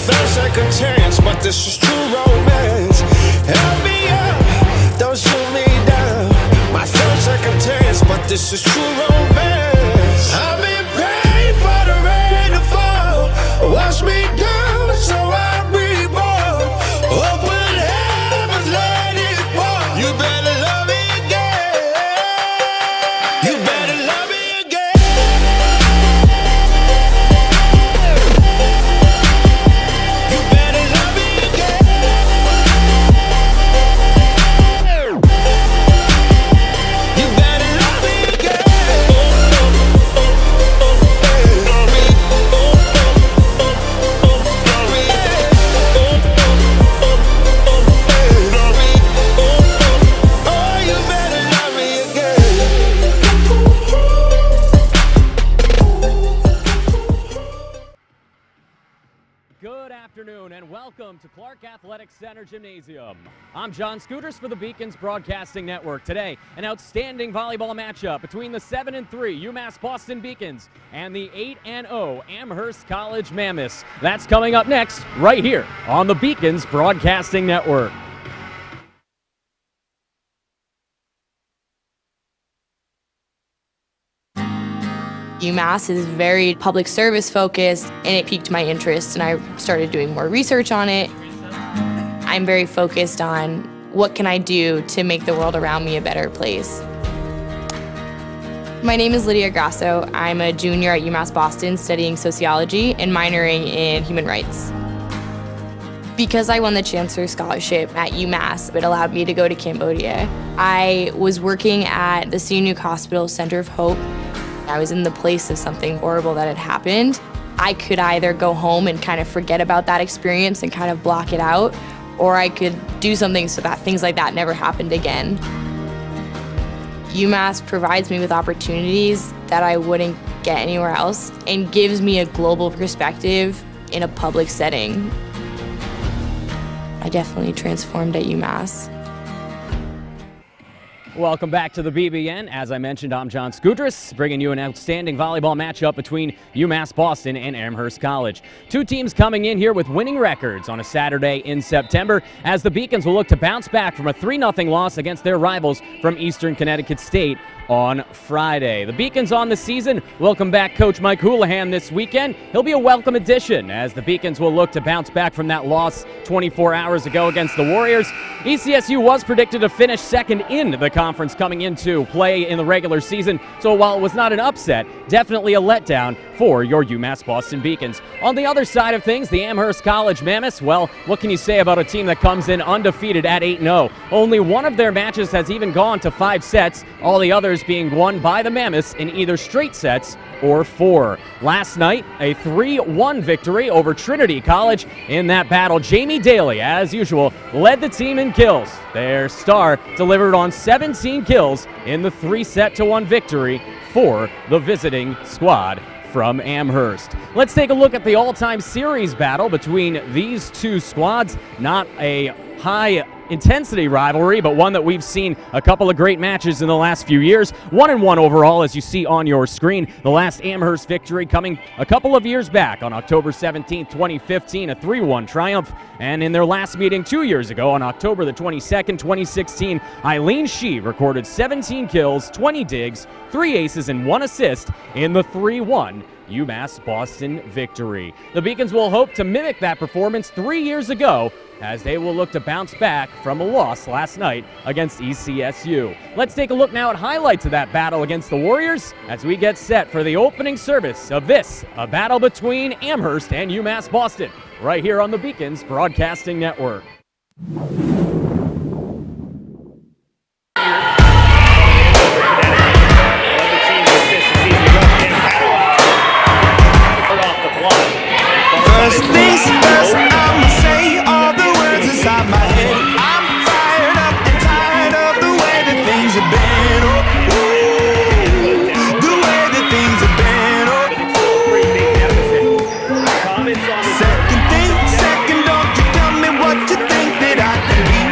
Third second chance, but this is true romance. Help me up, don't shoot me down. My third second chance, but this is true romance. I've been praying for the rain to fall. Wash me down so I reborn. Open heavens, let it pour. You better love me again. You better love me again. You better love me again. You better love me again. Oh, you better love me again. Good afternoon and welcome to Clark Athletic Center Gymnasium. I'm John Scooters for the Beacons Broadcasting Network. Today, an outstanding volleyball matchup between the 7-3 UMass Boston Beacons and the 8-0 Amherst College Mammoths. That's coming up next, right here on the Beacons Broadcasting Network. UMass is very public service focused, and it piqued my interest, and I started doing more research on it. I'm very focused on what can I do to make the world around me a better place. My name is Lydia Grasso. I'm a junior at UMass Boston studying sociology and minoring in human rights. Because I won the Chancellor's Scholarship at UMass, it allowed me to go to Cambodia. I was working at the Sihanouk Hospital Center of Hope. I was in the place of something horrible that had happened. I could either go home and kind of forget about that experience and kind of block it out, or I could do something so that things like that never happened again. UMass provides me with opportunities that I wouldn't get anywhere else and gives me a global perspective in a public setting. I definitely transformed at UMass. Welcome back to the BBN. As I mentioned, I'm John Scooters, bringing you an outstanding volleyball matchup between UMass Boston and Amherst College. Two teams coming in here with winning records on a Saturday in September, as the Beacons will look to bounce back from a 3-0 loss against their rivals from Eastern Connecticut State on Friday. The Beacons on the season welcome back Coach Mike Houlihan this weekend. He'll be a welcome addition as the Beacons will look to bounce back from that loss 24 hours ago against the Warriors. ECSU was predicted to finish second in the conference coming into play in the regular season, so while it was not an upset, definitely a letdown for your UMass Boston Beacons. On the other side of things, the Amherst College Mammoths, well, what can you say about a team that comes in undefeated at 8-0? Only one of their matches has even gone to 5 sets, all the others being won by the Mammoths in either straight sets or 4. Last night, a 3-1 victory over Trinity College. In that battle, Jamie Daly, as usual, led the team in kills. Their star delivered on 17 kills in the 3-1 victory for the visiting squad from Amherst. Let's take a look at the all-time series battle between these two squads. Not a high intensity rivalry, but one that we've seen a couple of great matches in the last few years. 1-1 overall, as you see on your screen. The last Amherst victory coming a couple of years back on October 17, 2015, a 3-1 triumph. And in their last meeting 2 years ago on October the 22nd, 2016, Eileen Shee recorded 17 kills, 20 digs, 3 aces, and 1 assist in the 3-1 UMass Boston victory. The Beacons will hope to mimic that performance 3 years ago, as they will look to bounce back from a loss last night against ECSU. Let's take a look now at highlights of that battle against the Warriors as we get set for the opening service of this, a battle between Amherst and UMass Boston, right here on the Beacons Broadcasting Network. First things first, I'ma say all the words inside my head. I'm fired up and tired of the way that things have been. Oh, oh, the way that things have been. Oh, oh. Second thing, second, don't you tell me what you think that I can be.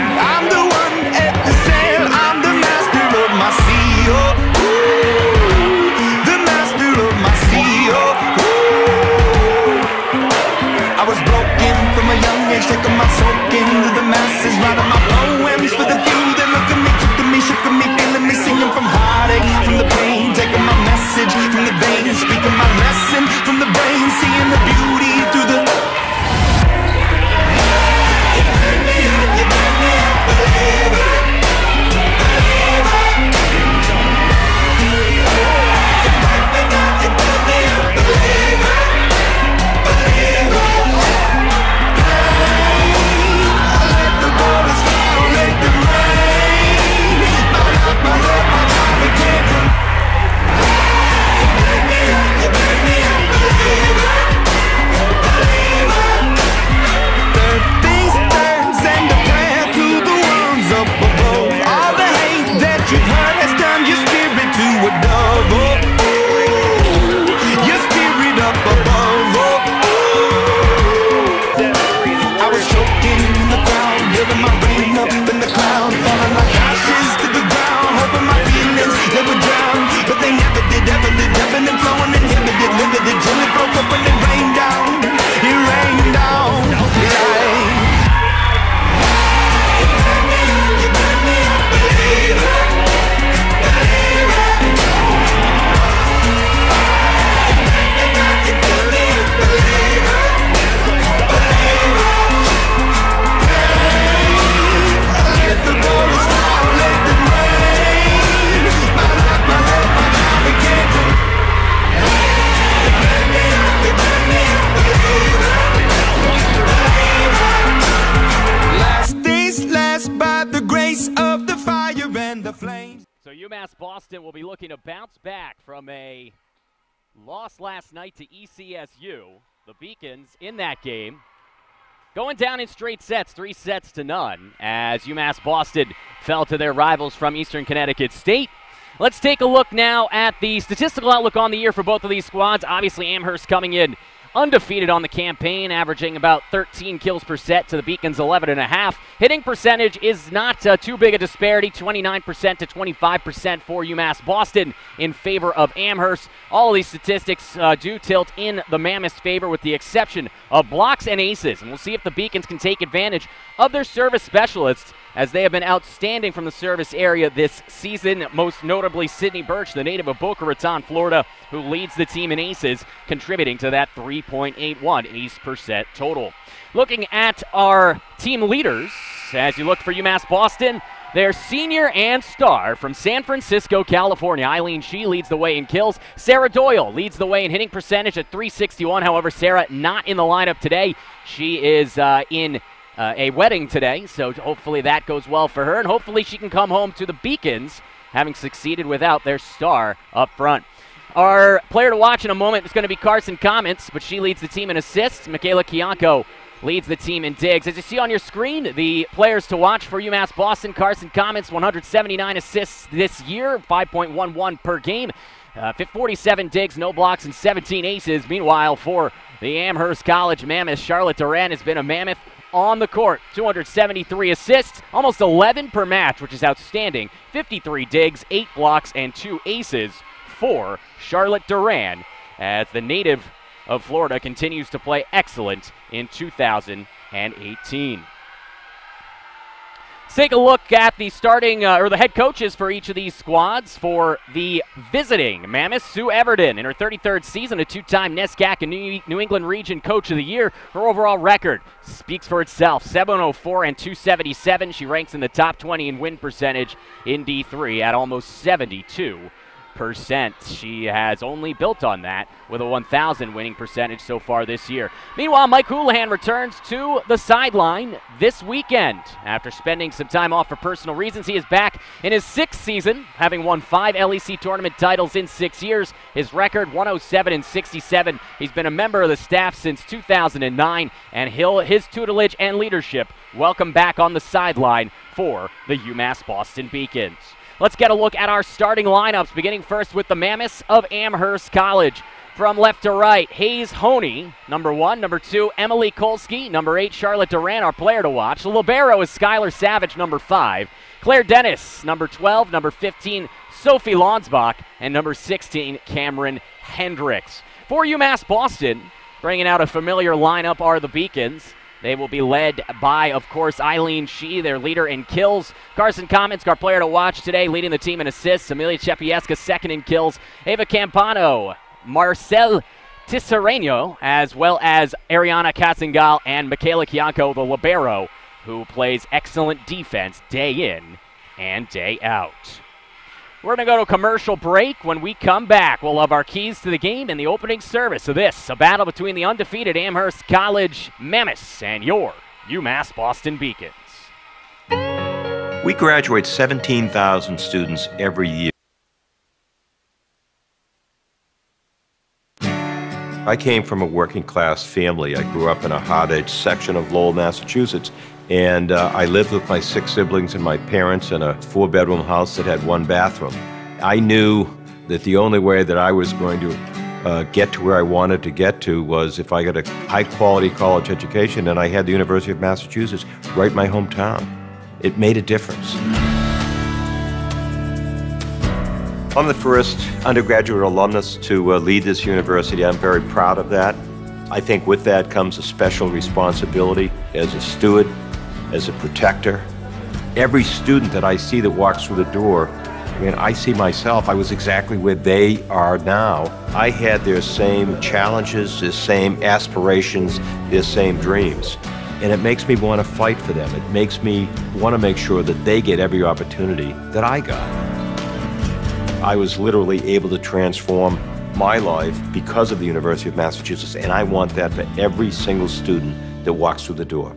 a young age, taking my soul into the masses, writing my poems for the few that look at me, took to me, shook at me, feeling me, singing from heartache, from the pain, taking my message from the veins, speaking my lesson from the brain, seeing the beauty through the. So UMass Boston will be looking to bounce back from a loss last night to ECSU. The Beacons in that game going down in straight sets, 3-0, as UMass Boston fell to their rivals from Eastern Connecticut State. Let's take a look now at the statistical outlook on the year for both of these squads. Obviously, Amherst coming in undefeated on the campaign, averaging about 13 kills per set to the Beacons' 11.5. Hitting percentage is not too big a disparity, 29% to 25% for UMass Boston in favor of Amherst. All of these statistics do tilt in the Mammoths' favor with the exception of blocks and aces. And we'll see if the Beacons can take advantage of their service specialists, as they have been outstanding from the service area this season, most notably Sydney Birch, the native of Boca Raton, Florida, who leads the team in aces, contributing to that 3.81 ace per set total. Looking at our team leaders, as you look for UMass Boston, their senior and star from San Francisco, California, Eileen Shee leads the way in kills. Sarah Doyle leads the way in hitting percentage at .361. However, Sarah not in the lineup today. She is in a wedding today, so hopefully that goes well for her, and hopefully she can come home to the Beacons, having succeeded without their star up front. Our player to watch in a moment is going to be Carson Comets, but she leads the team in assists. Michaela Kianko leads the team in digs. As you see on your screen, the players to watch for UMass Boston: Carson Comets, 179 assists this year, 5.11 per game, 47 digs, no blocks, and 17 aces. Meanwhile, for the Amherst College Mammoth, Charlotte Duran has been a mammoth on the court. 273 assists, almost 11 per match, which is outstanding. 53 digs, 8 blocks, and 2 aces for Charlotte Duran, as the native of Florida continues to play excellent in 2018. Let's take a look at the starting, the head coaches for each of these squads. For the visiting Mammoths, Sue Everton, in her 33rd season, a two-time NESCAC and New England Region Coach of the Year. Her overall record speaks for itself, 704 and 277. She ranks in the top 20 in win percentage in D3 at almost 72%. She has only built on that with a 1,000 winning percentage so far this year. Meanwhile, Mike Houlihan returns to the sideline this weekend. After spending some time off for personal reasons, he is back in his 6th season, having won 5 LEC tournament titles in 6 years. His record, 107 and 67. He's been a member of the staff since 2009, and his tutelage and leadership welcome back on the sideline for the UMass Boston Beacons. Let's get a look at our starting lineups, beginning first with the Mammoths of Amherst College. From left to right, Hayes Honey, number 1. Number 2, Emily Kolsky. Number 8, Charlotte Duran, our player to watch. The libero is Skylar Savage, number 5. Claire Dennis, number 12. Number 15, Sophie Lonsbach. And number 16, Cameron Hendricks. For UMass Boston, bringing out a familiar lineup are the Beacons. They will be led by, of course, Eileen Shee, their leader in kills. Carson Comets, our player to watch today, leading the team in assists. Amelia Chepieska, second in kills. Ava Campano, Marcelle Tiscareno, as well as Ariana Katzengal and Michaela Kianco, the libero, who plays excellent defense day in and day out. We're going to go to a commercial break. When we come back, we'll have our keys to the game and the opening service of this, a battle between the undefeated Amherst College Mammoths and your UMass Boston Beacons. We graduate 17,000 students every year. I came from a working class family. I grew up in a hot-edge section of Lowell, Massachusetts. And I lived with my 6 siblings and my parents in a 4-bedroom house that had 1 bathroom. I knew that the only way that I was going to get to where I wanted to get to was if I got a high-quality college education, and I had the University of Massachusetts right in my hometown. It made a difference. I'm the first undergraduate alumnus to lead this university. I'm very proud of that. I think with that comes a special responsibility as a steward, as a protector. Every student that I see that walks through the door, I see myself. I was exactly where they are now. I had their same challenges, their same aspirations, their same dreams. And it makes me want to fight for them. It makes me want to make sure that they get every opportunity that I got. I was literally able to transform my life because of the University of Massachusetts, and I want that for every single student that walks through the door.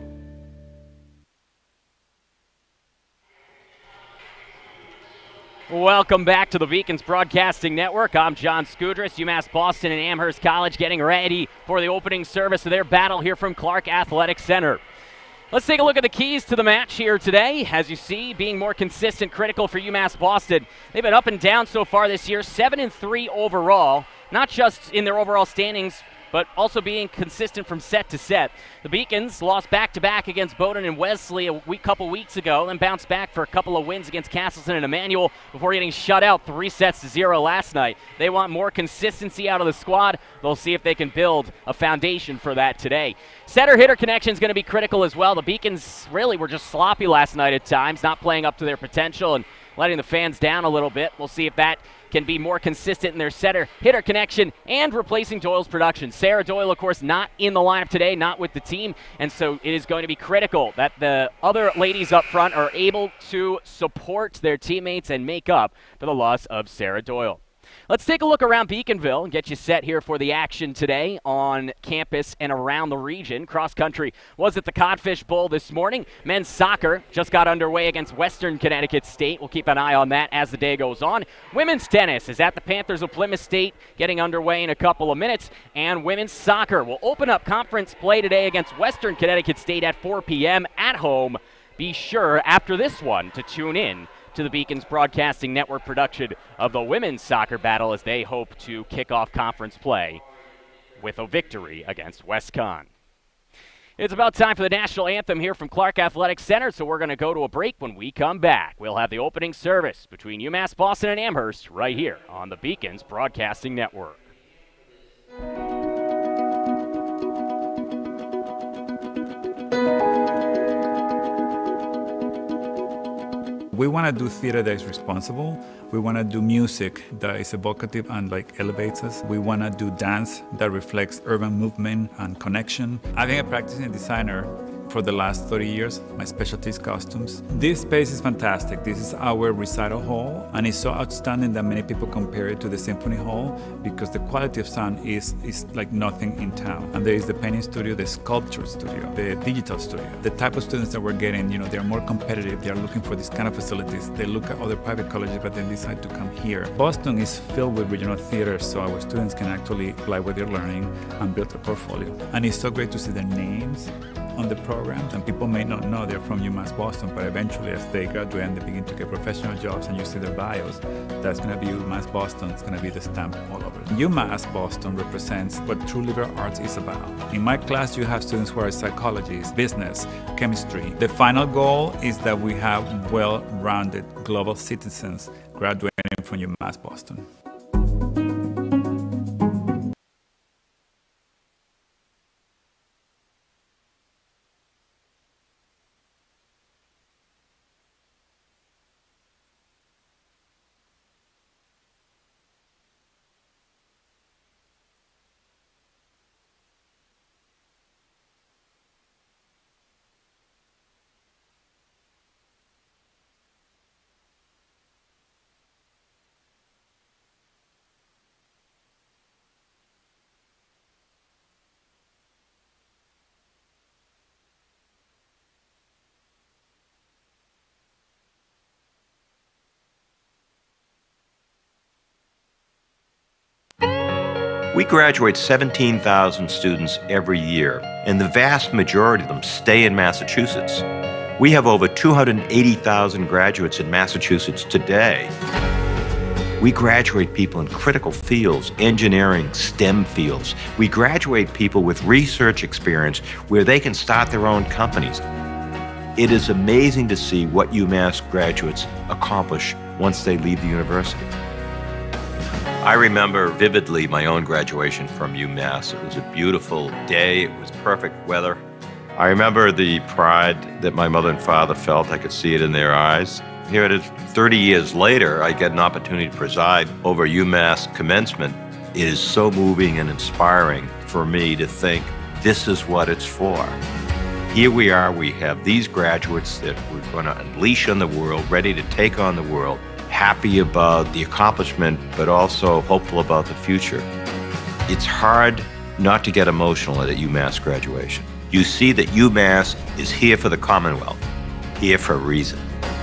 Welcome back to the Beacons Broadcasting Network. I'm John Skudras. UMass Boston and Amherst College getting ready for the opening service of their battle here from Clark Athletic Center. Let's take a look at the keys to the match here today. As you see, being more consistent, critical for UMass Boston. They've been up and down so far this year, 7-3 overall, not just in their overall standings, but also being consistent from set to set. The Beacons lost back-to-back against Bowdoin and Wesley a couple weeks ago, and bounced back for a couple of wins against Castleton and Emmanuel before getting shut out 3-0 last night. They want more consistency out of the squad. They'll see if they can build a foundation for that today. Setter-hitter connection is going to be critical as well. The Beacons really were just sloppy last night at times, not playing up to their potential and letting the fans down a little bit. We'll see if that can be more consistent in their setter-hitter connection and replacing Doyle's production. Sarah Doyle, of course, not in the lineup today, not with the team, and so it is going to be critical that the other ladies up front are able to support their teammates and make up for the loss of Sarah Doyle. Let's take a look around Beaconville and get you set here for the action today on campus and around the region. Cross country was at the Codfish Bowl this morning. Men's soccer just got underway against Western Connecticut State. We'll keep an eye on that as the day goes on. Women's tennis is at the Panthers of Plymouth State, getting underway in a couple of minutes. And women's soccer will open up conference play today against Western Connecticut State at 4 p.m. at home. Be sure after this one to tune in to the Beacons Broadcasting Network production of the women's soccer battle as they hope to kick off conference play with a victory against WestCon. It's about time for the national anthem here from Clark Athletic Center, so we're going to go to a break. When we come back, we'll have the opening service between UMass Boston and Amherst right here on the Beacons Broadcasting Network. We want to do theater that is responsible. We want to do music that is evocative and elevates us. We want to do dance that reflects urban movement and connection. I've been a practicing designer for the last 30 years, my specialty is costumes. This space is fantastic. This is our recital hall, and it's so outstanding that many people compare it to the symphony hall because the quality of sound is like nothing in town. And there is the painting studio, the sculpture studio, the digital studio. The type of students that we're getting, they're more competitive. They're looking for these kind of facilities. They look at other private colleges, but then decide to come here. Boston is filled with regional theaters, so our students can actually apply what they're learning and build a portfolio. And it's so great to see their names on the programs, and people may not know they're from UMass Boston, but eventually as they graduate and they begin to get professional jobs and you see their bios, that's going to be UMass Boston. It's going to be the stamp all over. UMass Boston represents what true liberal arts is about. In my class, you have students who are psychologists, business, chemistry. The final goal is that we have well-rounded global citizens graduating from UMass Boston. We graduate 17,000 students every year, and the vast majority of them stay in Massachusetts. We have over 280,000 graduates in Massachusetts today. We graduate people in critical fields, engineering, STEM fields. We graduate people with research experience where they can start their own companies. It is amazing to see what UMass graduates accomplish once they leave the university. I remember vividly my own graduation from UMass. It was a beautiful day. It was perfect weather. I remember the pride that my mother and father felt. I could see it in their eyes. Here it is, 30 years later, I get an opportunity to preside over UMass commencement. It is so moving and inspiring for me to think this is what it's for. Here we are, we have these graduates that we're going to unleash on the world, ready to take on the world, happy about the accomplishment, but also hopeful about the future. It's hard not to get emotional at a UMass graduation. You see that UMass is here for the Commonwealth, here for a reason.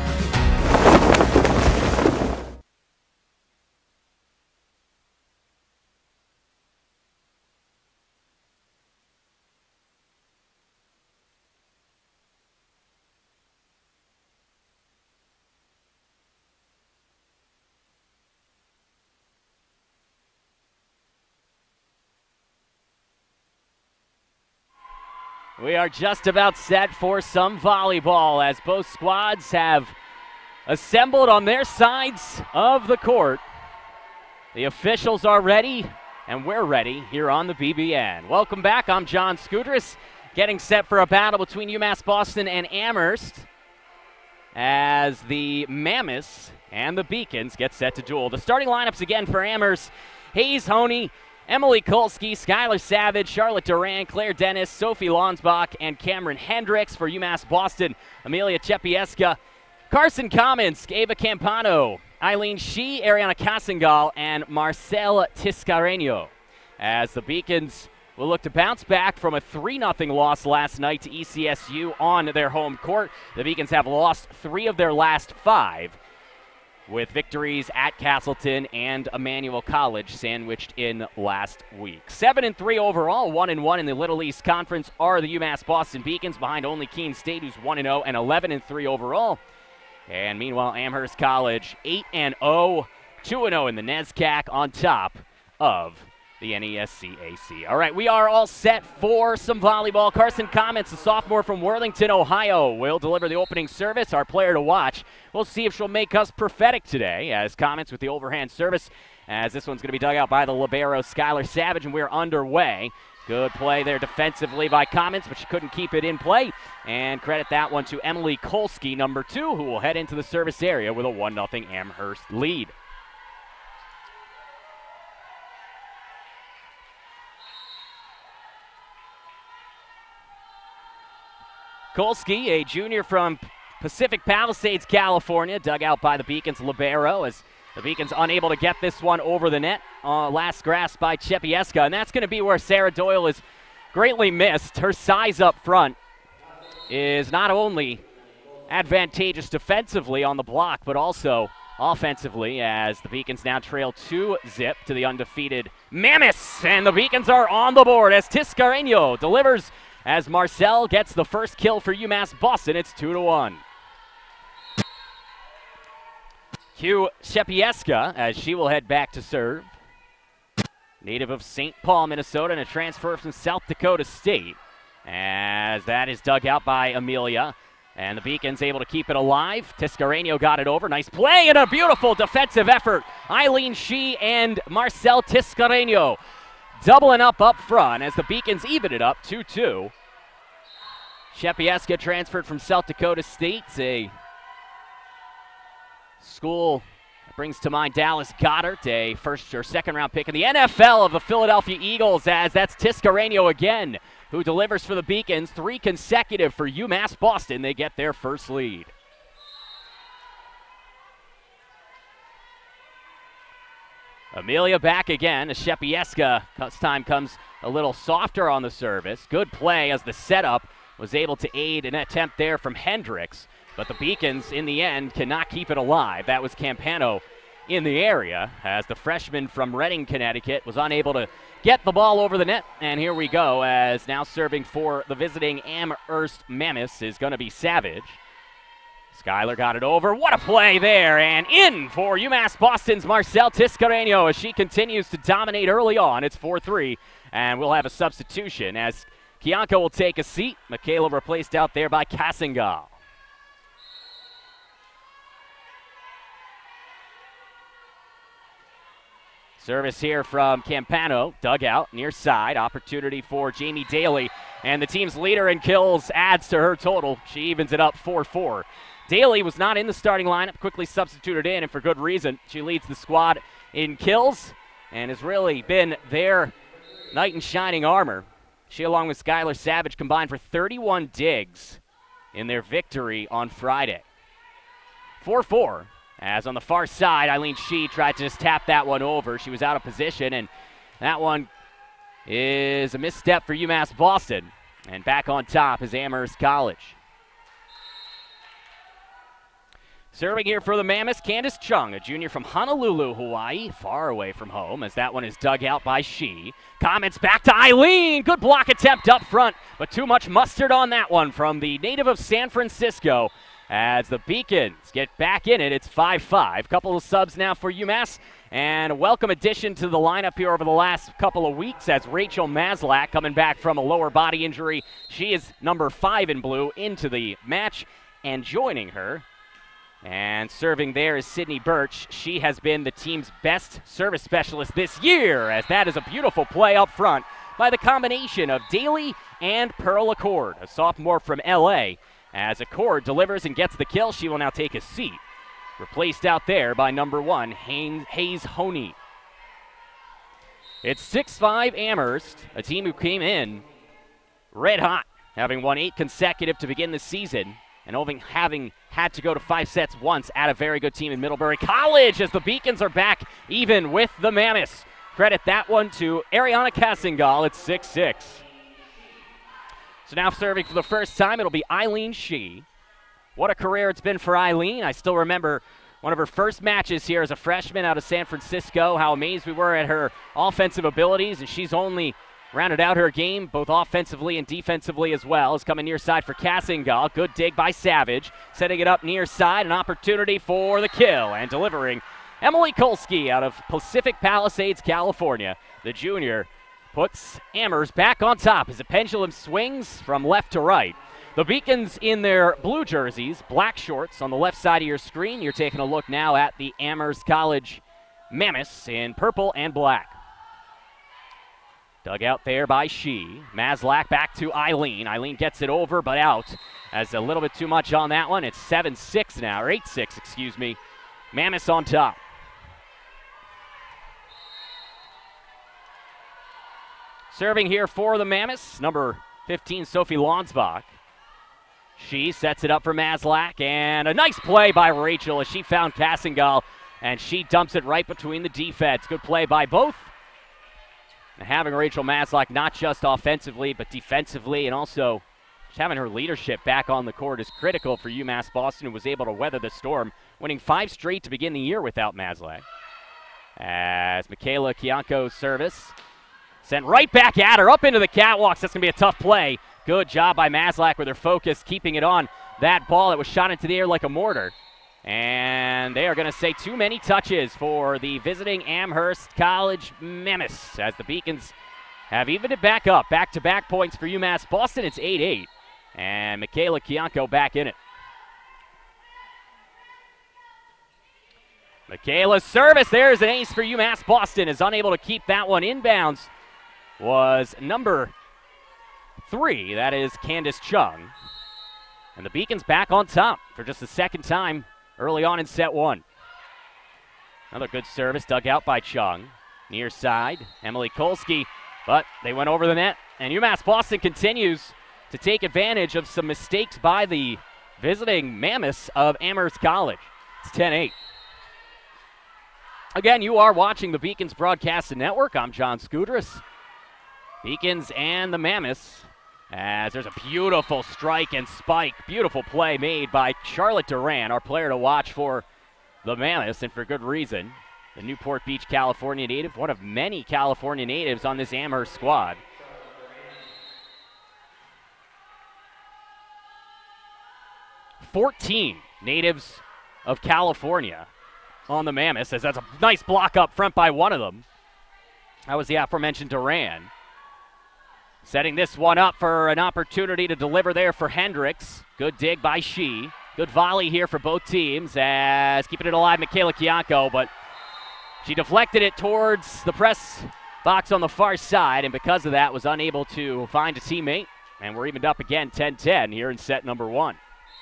We are just about set for some volleyball as both squads have assembled on their sides of the court. The officials are ready, and we're ready here on the BBN. Welcome back. I'm John Scudris, getting set for a battle between UMass Boston and Amherst as the Mammoths and the Beacons get set to duel. The starting lineups again for Amherst: Hayes Honey, Emily Kolsky, Skylar Savage, Charlotte Duran, Claire Dennis, Sophie Lonsbach, and Cameron Hendricks. For UMass Boston, Amelia Chepieska, Carson Commons, Ava Campano, Eileen Shee, Ariana Kasengal, and Marcelle Tiscareno. As the Beacons will look to bounce back from a 3-0 loss last night to ECSU on their home court. The Beacons have lost 3 of their last 5, with victories at Castleton and Emmanuel College sandwiched in last week. 7-3 overall, 1-1 in the Little East Conference are the UMass Boston Beacons, behind only Keene State, who's 1-0 and 11-3 overall. And meanwhile, Amherst College 8-0, 2-0 in the NESCAC, on top of the NESCAC. All right, we are all set for some volleyball. Carson Comets, a sophomore from Worthington, Ohio, will deliver the opening service. Our player to watch. We'll see if she'll make us prophetic today, as Comets with the overhand service, as this one's going to be dug out by the libero Skylar Savage, and we're underway. Good play there defensively by Comets, but she couldn't keep it in play. And credit that one to Emily Kolsky, number 2, who will head into the service area with a 1-0 Amherst lead. Kolsky, a junior from Pacific Palisades, California, dug out by the Beacons libero, as the Beacons unable to get this one over the net. Last grasp by Chepieska, and that's going to be where Sarah Doyle is greatly missed. Her size up front is not only advantageous defensively on the block, but also offensively, as the Beacons now trail 2-0 to the undefeated Mammoths. And the Beacons are on the board as Tiscareno delivers, as Marcelle gets the first kill for UMass Boston. It's 2-1. Cue Chepieska as she will head back to serve. Native of St. Paul, Minnesota, and a transfer from South Dakota State, as that is dug out by Amelia. And the Beacons able to keep it alive. Tiscareno got it over. Nice play and a beautiful defensive effort. Eileen Shee and Marcelle Tiscareno doubling up front as the Beacons even it up 2-2. Chepieska transferred from South Dakota State, a school that brings to mind Dallas Goddard, a first or second round pick in the NFL of the Philadelphia Eagles, as that's Tiscareno again, who delivers for the Beacons. 3 consecutive for UMass Boston. They get their first lead. Amelia back again as Chepieska this time comes a little softer on the service. Good play as the setup was able to aid an attempt there from Hendricks, but the Beacons in the end cannot keep it alive. That was Campano in the area, as the freshman from Reading, Connecticut, was unable to get the ball over the net. And here we go, as now serving for the visiting Amherst Mammoths is going to be Savage. Skyler got it over. What a play there, and in for UMass Boston's Marcelle Tiscareno as she continues to dominate early on. It's 4-3, and we'll have a substitution as Kianko will take a seat. Michaela replaced out there by Cassingal. Service here from Campano, dugout, near side. Opportunity for Jamie Daly, and the team's leader in kills adds to her total. She evens it up 4-4. Daly was not in the starting lineup, quickly substituted in, and for good reason. She leads the squad in kills and has really been their knight in shining armor. She, along with Skylar Savage, combined for 31 digs in their victory on Friday. 4-4, as on the far side, Eileen Shee tried to just tap that one over. She was out of position, and that one is a misstep for UMass Boston. And back on top is Amherst College. Serving here for the Mammoths, Candace Chung, a junior from Honolulu, Hawaii, far away from home, as that one is dug out by Shee. Comments back to Eileen. Good block attempt up front, but too much mustard on that one from the native of San Francisco. As the Beacons get back in it, it's 5-5. Couple of subs now for UMass, and a welcome addition to the lineup here over the last couple of weeks as Rachel Maslak, coming back from a lower body injury. She is number 5 in blue into the match, and joining her and serving there is Sydney Birch. She has been the team's best service specialist this year, as that is a beautiful play up front by the combination of Daly and Pearl Accord, a sophomore from LA. As Accord delivers and gets the kill, she will now take a seat. Replaced out there by number 1, Hayes Honey. It's 6-5 Amherst, a team who came in red hot, having won 8 consecutive to begin the season, and having had to go to 5 sets once at a very good team in Middlebury College, as the Beacons are back even with the Mammoths. Credit that one to Ariana Cassingal. It's 6-6. So now serving for the first time, it'll be Eileen Shee. What a career it's been for Eileen. I still remember one of her first matches here as a freshman out of San Francisco, how amazed we were at her offensive abilities, and she's only rounded out her game both offensively and defensively as well. Is coming near side for Cassingal. Good dig by Savage. Setting it up near side. An opportunity for the kill. And delivering Emily Kolsky out of Pacific Palisades, California. The junior puts Amherst back on top as the pendulum swings from left to right. The Beacons in their blue jerseys, black shorts on the left side of your screen. You're taking a look now at the Amherst College Mammoths in purple and black. Dug out there by Shee. Maslak back to Eileen. Eileen gets it over, but out. As a little bit too much on that one. It's 7-6 now, or 8-6, excuse me. Mammoths on top. Serving here for the Mammoths, number 15, Sophie Lonsbach. She sets it up for Maslak, and a nice play by Rachel as she found Cassingal, and she dumps it right between the defense. Good play by both. And having Rachel Maslak not just offensively, but defensively, and also just having her leadership back on the court is critical for UMass Boston, who was able to weather the storm, winning 5 straight to begin the year without Maslak. As Michaela Kianko's service sent right back at her, up into the catwalks. That's going to be a tough play. Good job by Maslak with her focus, keeping it on that ball that was shot into the air like a mortar. And they are going to say too many touches for the visiting Amherst College Mammoths, as the Beacons have evened it back up. Back-to-back points for UMass Boston. It's 8-8. And Michaela Kianko back in it. Michaela's service. There's an ace for UMass Boston. Is unable to keep that one inbounds. Was number 3. That is Candace Chung. And the Beacons back on top for just the second time early on in set 1. Another good service dug out by Chung. Near side, Emily Kolsky, but they went over the net. And UMass Boston continues to take advantage of some mistakes by the visiting Mammoths of Amherst College. It's 10-8. Again, you are watching the Beacons Broadcast Network. I'm John Skudras. Beacons and the Mammoths, as there's a beautiful strike and spike. Beautiful play made by Charlotte Duran, our player to watch for the Mammoths, and for good reason. The Newport Beach, California native, one of many California natives on this Amherst squad. "14 natives of California on the Mammoths, as that's a nice block up front by one of them. That was the aforementioned Duran. Setting this one up for an opportunity to deliver there for Hendricks. Good dig by Shi. Good volley here for both teams, as keeping it alive, Michaela Kianko, but she deflected it towards the press box on the far side, and because of that was unable to find a teammate. And we're evened up again, 10-10 here in set number 1.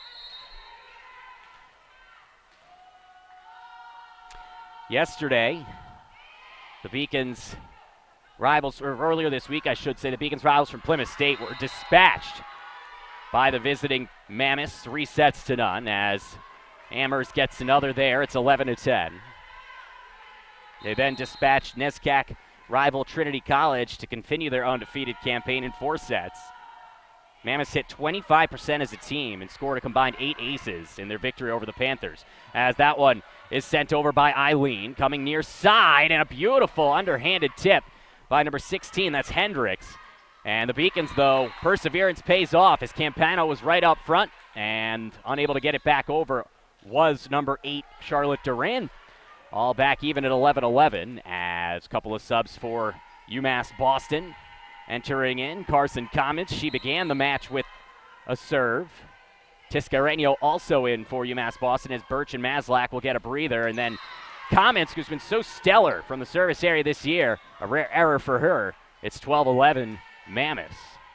Yesterday, the Beacons rivals, or earlier this week I should say, the Beacons rivals from Plymouth State were dispatched by the visiting Mammoths, 3 sets to none, as Amherst gets another there. It's 11-10. They then dispatched NESCAC rival Trinity College to continue their undefeated campaign in 4 sets. Mammoths hit 25% as a team and scored a combined 8 aces in their victory over the Panthers. As that one is sent over by Eileen, coming near side, and a beautiful underhanded tip by number 16, that's Hendricks. And the Beacons, though, perseverance pays off, as Campano was right up front and unable to get it back over was number 8, Charlotte Duran. All back even at 11-11, as a couple of subs for UMass Boston entering in. Carson Comets, she began the match with a serve. Tiscareno also in for UMass Boston, as Birch and Maslak will get a breather. And then Comets, who's been so stellar from the service area this year, a rare error for her. It's 12-11 Mammoths.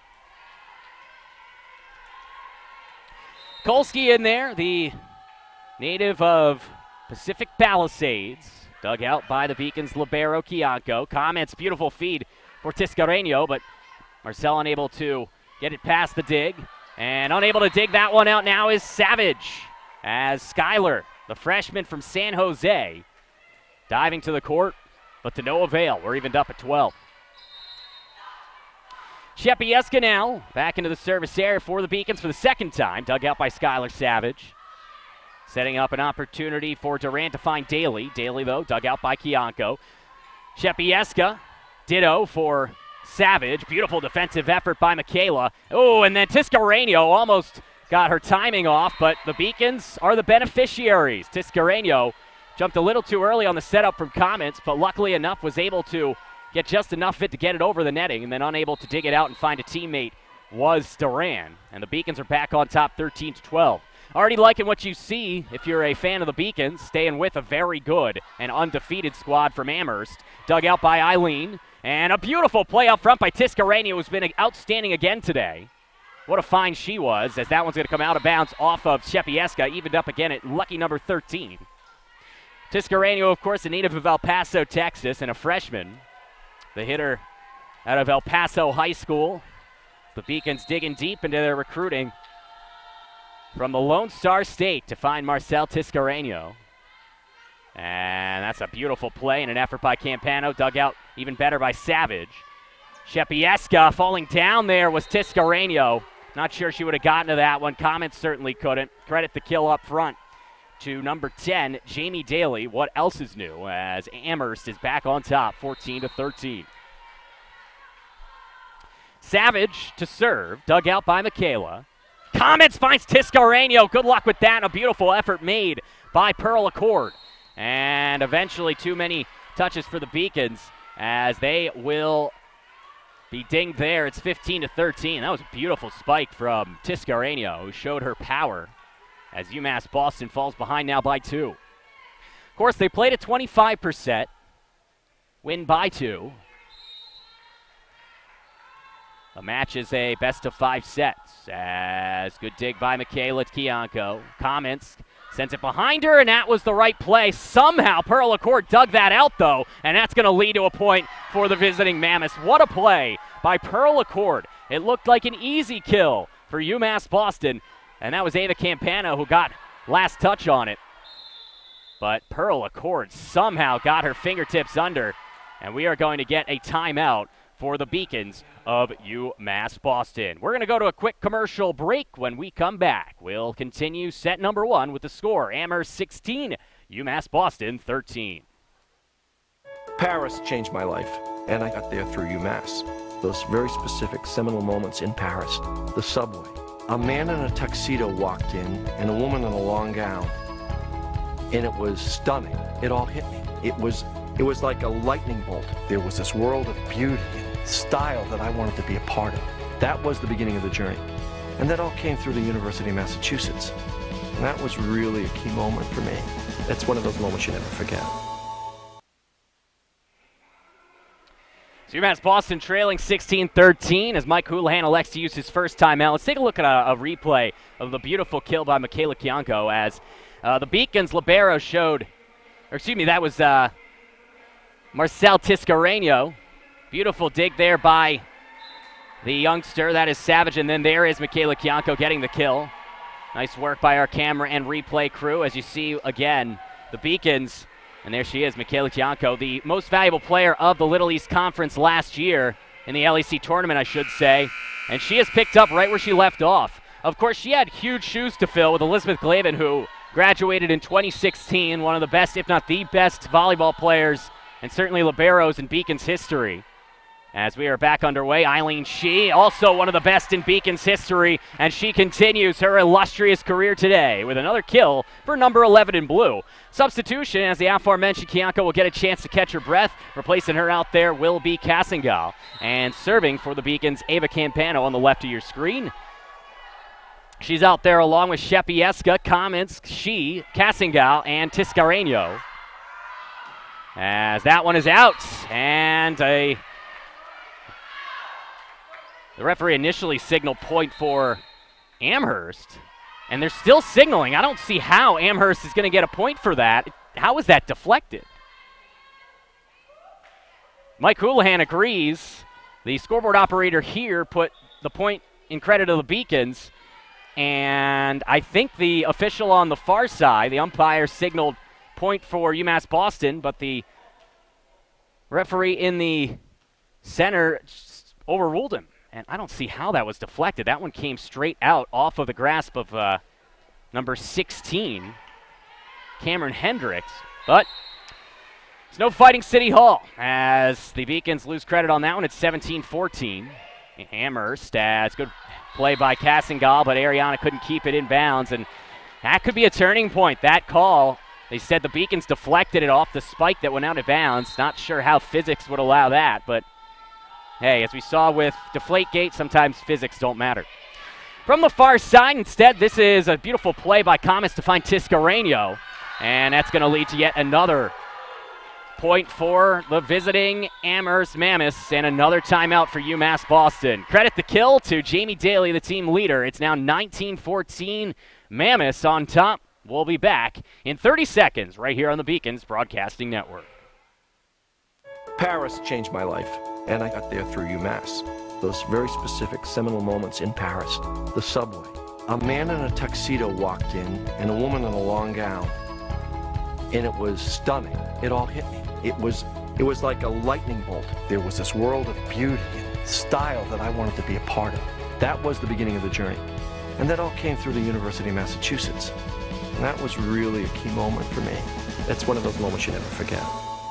Kolsky in there, the native of Pacific Palisades, dug out by the Beacons' libero Kianko. Comets, beautiful feed for Tiscareno, but Marcelle unable to get it past the dig. And unable to dig that one out now is Savage, as Skylar, the freshman from San Jose, diving to the court, but to no avail. We're evened up at 12. Shepieska now back into the service area for the Beacons for the second time, dug out by Skylar Savage. Setting up an opportunity for Durant to find Daly. Daly, though, dug out by Kianko. Shepieska, ditto for Savage. Beautiful defensive effort by Michaela. Oh, and then Tiscareno almost got her timing off, but the Beacons are the beneficiaries. Tiscareno jumped a little too early on the setup from Comets, but luckily enough was able to get just enough fit to get it over the netting, and then unable to dig it out and find a teammate was Duran. And the Beacons are back on top 13-12. Already liking what you see if you're a fan of the Beacons, staying with a very good and undefeated squad from Amherst. Dug out by Eileen, and a beautiful play up front by Tiscareno, who's been outstanding again today. What a find she was, as that one's going to come out of bounds off of Shepieska, evened up again at lucky number 13. Tiscareno, of course, a native of El Paso, Texas, and a freshman. The hitter out of El Paso High School. The Beacons digging deep into their recruiting from the Lone Star State to find Marcelle Tiscareno. And that's a beautiful play and an effort by Campano, dug out even better by Savage. Shepieska falling down there was Tiscareno. Not sure she would have gotten to that one. Comets certainly couldn't. Credit the kill up front to number 10, Jamie Daly. What else is new, as Amherst is back on top, 14-13. Savage to serve, dug out by Michaela. Comets finds Tiscareno. Good luck with that. A beautiful effort made by Pearl Accord. And eventually too many touches for the Beacons, as they will be dinged there. It's 15-13. That was a beautiful spike from Tiscareno, who showed her power, as UMass Boston falls behind now by 2. Of course, they played at 25%, win by 2. The match is a best-of-5 sets, as good dig by Michaela Kianko. Comments, sends it behind her, and that was the right play. Somehow Pearl Accord dug that out, though, and that's going to lead to a point for the visiting Mammoths. What a play by Pearl Accord. It looked like an easy kill for UMass Boston, and that was Ava Campano who got last touch on it. But Pearl Accord somehow got her fingertips under, and we are going to get a timeout for the Beacons of UMass Boston. We're going to go to a quick commercial break. When we come back, we'll continue set number 1 with the score. Amherst 16, UMass Boston 13. Paris changed my life, and I got there through UMass. Those very specific seminal moments in Paris, the subway. A man in a tuxedo walked in, and a woman in a long gown, and it was stunning. It all hit me. It was like a lightning bolt. There was this world of beauty and style that I wanted to be a part of. That was the beginning of the journey. And that all came through the University of Massachusetts. And that was really a key moment for me. That's one of those moments you never forget. So UMass Boston trailing 16-13 as Mike Houlihan elects to use his first timeout. Let's take a look at a replay of the beautiful kill by Michaela Kianco as the Beacons libero showed, or excuse me, that was Marcelle Tiscareno. Beautiful dig there by the youngster. That is Savage, and then there is Michaela Kianco getting the kill. Nice work by our camera and replay crew. As you see, again, the Beacons, and there she is, Michaela Kianco, the most valuable player of the Little East Conference last year in the LEC tournament, I should say, and she has picked up right where she left off. Of course, she had huge shoes to fill with Elizabeth Glavin, who graduated in 2016, one of the best, if not the best, volleyball players and certainly liberos in Beacons history. As we are back underway, Eileen Shee, also one of the best in Beacons history, and she continues her illustrious career today with another kill for number 11 in blue. Substitution, as the aforementioned Kianco will get a chance to catch her breath. Replacing her out there will be Cassingal. And serving for the Beacons, Ava Campano on the left of your screen. She's out there along with Shepieska, Cominsk, Shee, Cassingal, and Tiscareno. As that one is out, and the referee initially signaled point for Amherst, and they're still signaling. I don't see how Amherst is going to get a point for that. How is that deflected? Mike Houlihan agrees. The scoreboard operator here put the point in credit of the Beacons, and I think the official on the far side, the umpire, signaled point for UMass Boston, but the referee in the center overruled him. And I don't see how that was deflected. That one came straight out off of the grasp of number 16, Cameron Hendricks. But it's no fighting City Hall as the Beacons lose credit on that one. It's 17-14. Amherst, as good play by Cassingal, but Ariana couldn't keep it in bounds. And that could be a turning point. That call, they said the Beacons deflected it off the spike that went out of bounds. Not sure how physics would allow that, but hey, as we saw with Deflategate, sometimes physics don't matter. From the far side, instead, this is a beautiful play by Comets to find Tiscareno, and that's going to lead to yet another point for the visiting Amherst Mammoths, and another timeout for UMass Boston. Credit the kill to Jamie Daly, the team leader. It's now 19-14, Mammoths on top. We'll be back in 30 seconds right here on the Beacons Broadcasting Network. Paris changed my life, and I got there through UMass. Those very specific seminal moments in Paris, the subway. A man in a tuxedo walked in, and a woman in a long gown, and it was stunning. It all hit me. It was like a lightning bolt. There was this world of beauty and style that I wanted to be a part of. That was the beginning of the journey. And that all came through the University of Massachusetts. And that was really a key moment for me. That's one of those moments you never forget.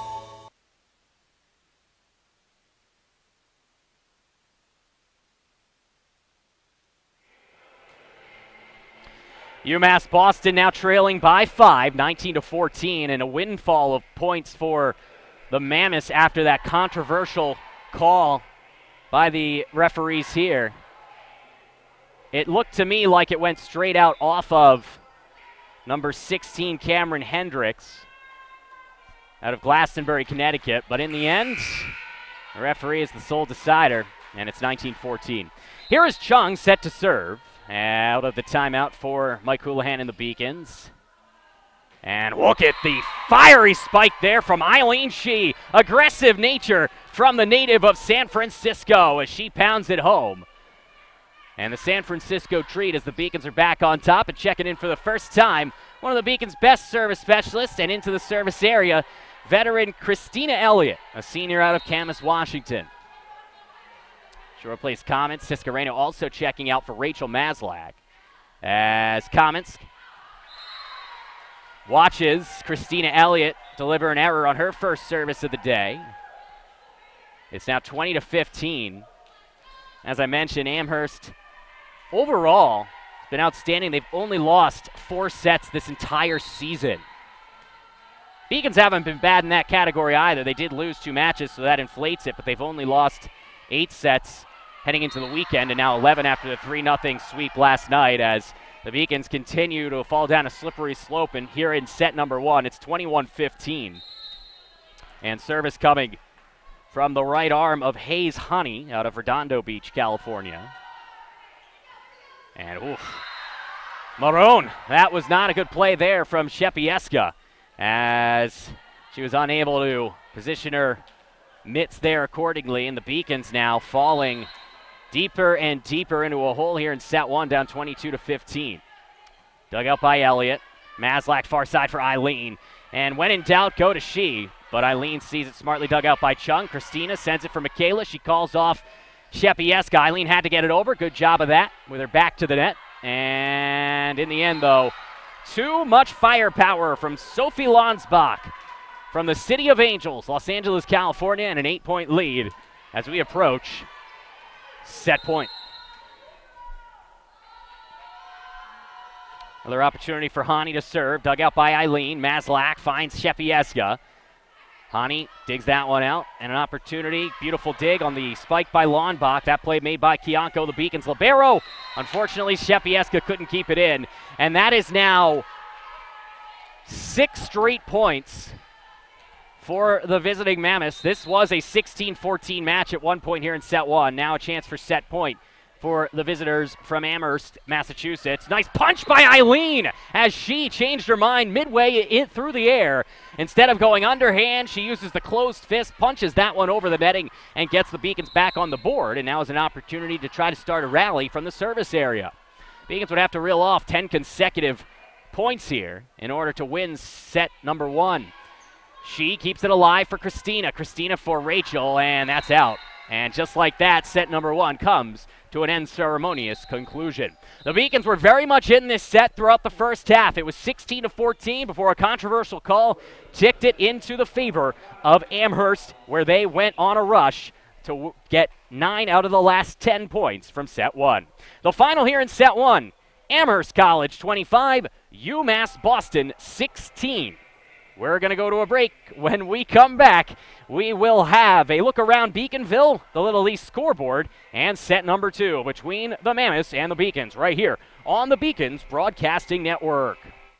UMass Boston now trailing by 5, 19-14, and a windfall of points for the Mammoths after that controversial call by the referees here. It looked to me like it went straight out off of number 16, Cameron Hendricks, out of Glastonbury, Connecticut. But in the end, the referee is the sole decider, and it's 19-14. Here is Chung set to serve. Out of the timeout for Mike Houlihan and the Beacons. And look at the fiery spike there from Eileen Shee. Aggressive nature from the native of San Francisco as she pounds it home. And the San Francisco treat as the Beacons are back on top and checking in for the first time. One of the Beacons' best service specialists, and into the service area, veteran Christina Elliott, a senior out of Camas, Washington. She'll replace Comets. Tiscareno also checking out for Rachel Maslak. As Comets watches Christina Elliott deliver an error on her first service of the day. It's now 20-15. As I mentioned, Amherst overall has been outstanding. They've only lost 4 sets this entire season. Beacons haven't been bad in that category either. They did lose 2 matches, so that inflates it, but they've only lost 8 sets heading into the weekend, and now 11 after the 3-0 sweep last night as the Beacons continue to fall down a slippery slope. And here in set number 1, it's 21-15. And service coming from the right arm of Hayes Honey out of Redondo Beach, California. And Maroon, that was not a good play there from Shepieska, as she was unable to position her mitts there accordingly, and the Beacons now falling deeper and deeper into a hole here in set 1, down 22-15. Dug out by Elliott. Maslak far side for Eileen. And when in doubt, go to she. But Eileen sees it smartly dug out by Chung. Christina sends it for Michaela. She calls off Shepieska. Eileen had to get it over. Good job of that with her back to the net. And in the end, though, too much firepower from Sophie Lonsbach from the City of Angels, Los Angeles, California, and an 8-point lead as we approach set point. Another opportunity for Hani to serve. Dug out by Eileen. Maslak finds Shepieska. Hani digs that one out. And an opportunity. Beautiful dig on the spike by Lawnbach. That play made by Kianko, the Beacons libero. Unfortunately, Shepieska couldn't keep it in. And that is now 6 straight points for the visiting Mammoths. This was a 16-14 match at one point here in set 1. Now a chance for set point for the visitors from Amherst, Massachusetts. Nice punch by Eileen as she changed her mind midway through the air. Instead of going underhand, she uses the closed fist, punches that one over the netting, and gets the Beacons back on the board. And now is an opportunity to try to start a rally from the service area. Beacons would have to reel off 10 consecutive points here in order to win set number 1. She keeps it alive for Christina. Christina for Rachel, and that's out. And just like that, set number 1 comes to an unceremonious conclusion. The Beacons were very much in this set throughout the first half. It was 16-14 before a controversial call ticked it into the favor of Amherst, where they went on a rush to get 9 out of the last 10 points from set 1. The final here in set 1, Amherst College 25, UMass Boston 16. We're going to go to a break. When we come back, we will have a look around Beaconville, the Little East scoreboard, and set number 2 between the Mammoths and the Beacons right here on the Beacons Broadcasting Network.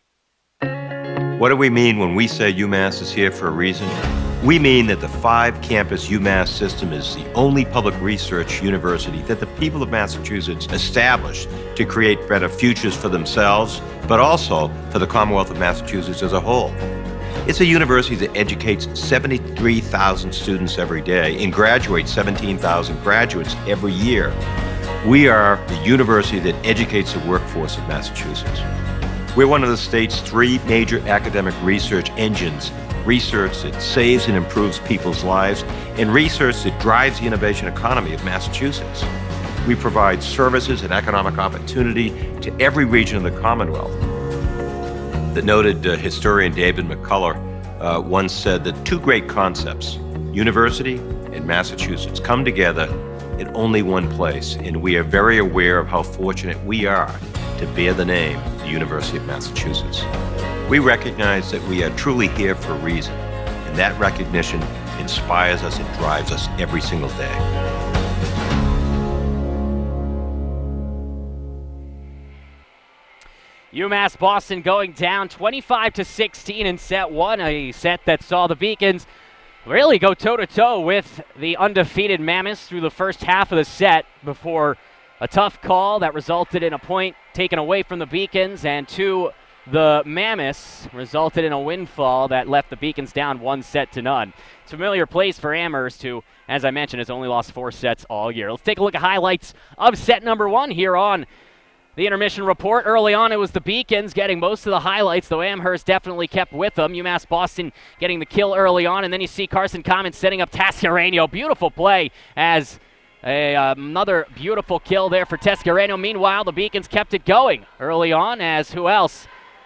What do we mean when we say UMass is here for a reason? We mean that the 5-campus UMass system is the only public research university that the people of Massachusetts established to create better futures for themselves, but also for the Commonwealth of Massachusetts as a whole. It's a university that educates 73,000 students every day and graduates 17,000 graduates every year. We are the university that educates the workforce of Massachusetts. We're one of the state's 3 major academic research engines: research that saves and improves people's lives, and research that drives the innovation economy of Massachusetts. We provide services and economic opportunity to every region of the Commonwealth. The noted historian David McCullough once said that 2 great concepts, university and Massachusetts, come together in only one place, and we are very aware of how fortunate we are to bear the name, the University of Massachusetts. We recognize that we are truly here for a reason, and that recognition inspires us and drives us every single day. UMass Boston going down 25-16 in set 1, a set that saw the Beacons really go toe-to-toe with the undefeated Mammoths through the first half of the set before a tough call that resulted in a point taken away from the Beacons, and to the Mammoths resulted in a windfall that left the Beacons down 1-0. It's a familiar place for Amherst, who, as I mentioned, has only lost 4 sets all year. Let's take a look at highlights of set number 1 here on the intermission report. Early on, it was the Beacons getting most of the highlights, though Amherst definitely kept with them. UMass Boston getting the kill early on, and then you see Carson Commons setting up Tiscareno. Beautiful play as another beautiful kill there for Tiscareno. Meanwhile, the Beacons kept it going early on, as who else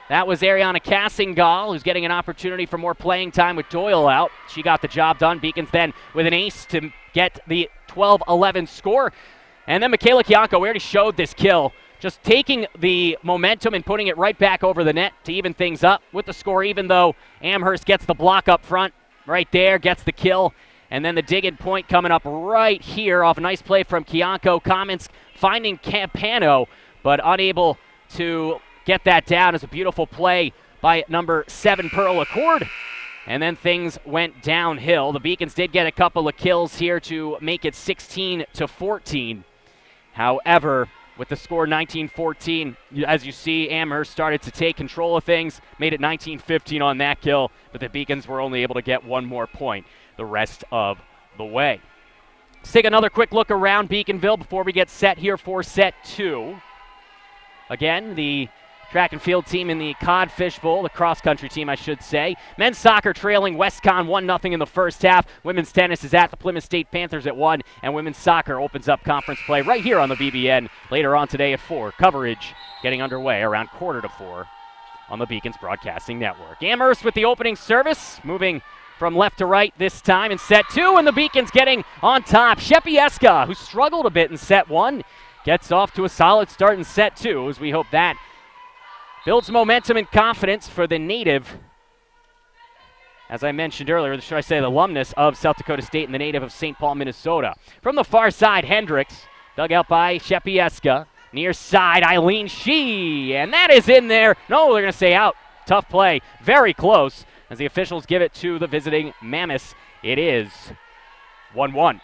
That was Ariana Cassingal, who's getting an opportunity for more playing time with Doyle out. She got the job done. Beacons then with an ace to get the 12-11 score. And then Michaela Kianko, we already showed this kill, just taking the momentum and putting it right back over the net to even things up with the score, even though Amherst gets the block up front right there, gets the kill. And then the dig-in point coming up right here off a nice play from Kianko. Comments finding Campano, but unable to get that down. As a beautiful play by number 7, Pearl Accord. And then things went downhill. The Beacons did get a couple of kills here to make it 16-14. However, with the score 19-14, as you see, Amherst started to take control of things, made it 19-15 on that kill, but the Beacons were only able to get one more point the rest of the way. Let's take another quick look around Beaconville before we get set here for set 2. Again, the track and field team in the Codfish Bowl, the cross-country team, I should say. Men's soccer trailing WestCon 1-0 in the first half. Women's tennis is at the Plymouth State Panthers at 1, and women's soccer opens up conference play right here on the BBN later on today at 4. Coverage getting underway around 3:45 on the Beacons Broadcasting Network. Amherst with the opening service, moving from left to right this time in set 2, and the Beacons getting on top. Shepieska, who struggled a bit in set 1, gets off to a solid start in set 2, as we hope that builds momentum and confidence for the native, as I mentioned earlier, should I say the alumnus of South Dakota State and the native of St. Paul, Minnesota. From the far side, Hendricks, dug out by Shepieska. Near side, Eileen Shee, and that is in there. No, they're going to say out. Tough play. Very close as the officials give it to the visiting Mammoths. It is 1-1.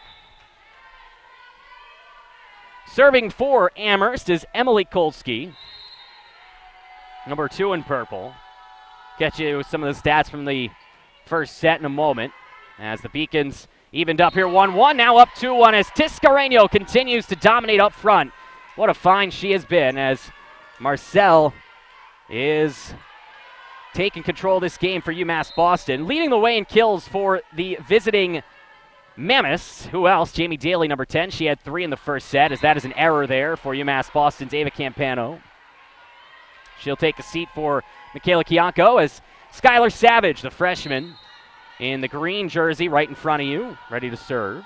Serving for Amherst is Emily Kolsky, number 2 in purple. Get you with some of the stats from the first set in a moment as the Beacons evened up here 1-1. Now up 2-1 as Tiscareno continues to dominate up front. What a find she has been as Marcelle is taking control of this game for UMass Boston. Leading the way in kills for the visiting Mammoths. Who else? Jamie Daly, number 10. She had 3 in the first set, as that is an error there for UMass Boston's Ava Campano. She'll take a seat for Michaela Kianko as Skylar Savage, the freshman, in the green jersey right in front of you, ready to serve.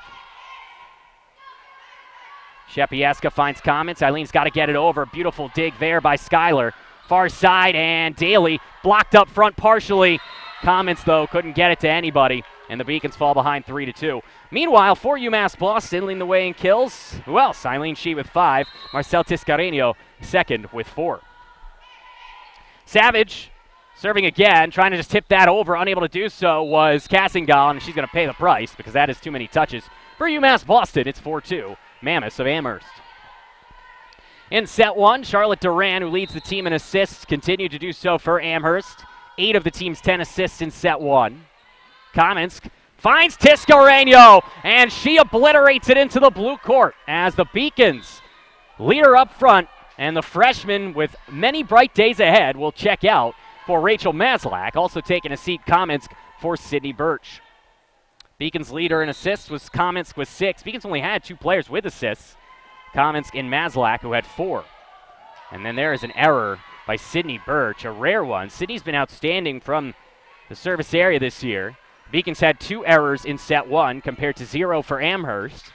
Shepieska finds Comments. Eileen's got to get it over. Beautiful dig there by Skylar. Far side, and Daly blocked up front partially. Comments, though, couldn't get it to anybody, and the Beacons fall behind 3-2. Meanwhile, for UMass Boston, leading the way in kills. Who else? Eileen Shee with 5. Marcelle Tiscareno second with 4. Savage serving again, trying to just tip that over. Unable to do so was Cassingal, and she's going to pay the price because that is too many touches. For UMass Boston, it's 4-2. Mammoths of Amherst. In set 1, Charlotte Duran, who leads the team in assists, continued to do so for Amherst. 8 of the team's 10 assists in set 1. Kamensk finds Tiscareno, and she obliterates it into the blue court as the Beacons lead her up front, and the freshman with many bright days ahead will check out for Rachel Maslak. Also taking a seat, Kamensk for Sydney Birch. Beacons leader in assists was Kamensk with 6. Beacons only had 2 players with assists, Kamensk and Maslak, who had 4. And then there is an error by Sydney Birch, a rare one. Sydney's been outstanding from the service area this year. Beacons had 2 errors in set 1 compared to 0 for Amherst.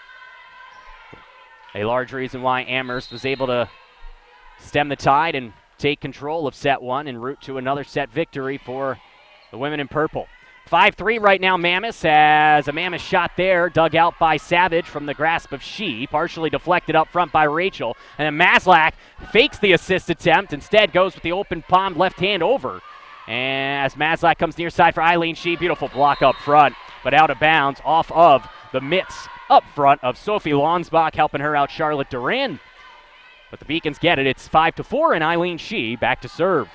A large reason why Amherst was able to stem the tide and take control of set 1 en route to another set victory for the women in purple. 5-3 right now, Mammoths, as a Mammoth shot there, dug out by Savage from the grasp of Shee, partially deflected up front by Rachel. And then Maslak fakes the assist attempt, instead goes with the open palm left hand over. And as Maslak comes near side for Eileen Shee, beautiful block up front, but out of bounds off of the mitts up front of Sophie Lonsbach, helping her out Charlotte Duran. But the Beacons get it. It's 5-4, and Eileen Shee back to serve.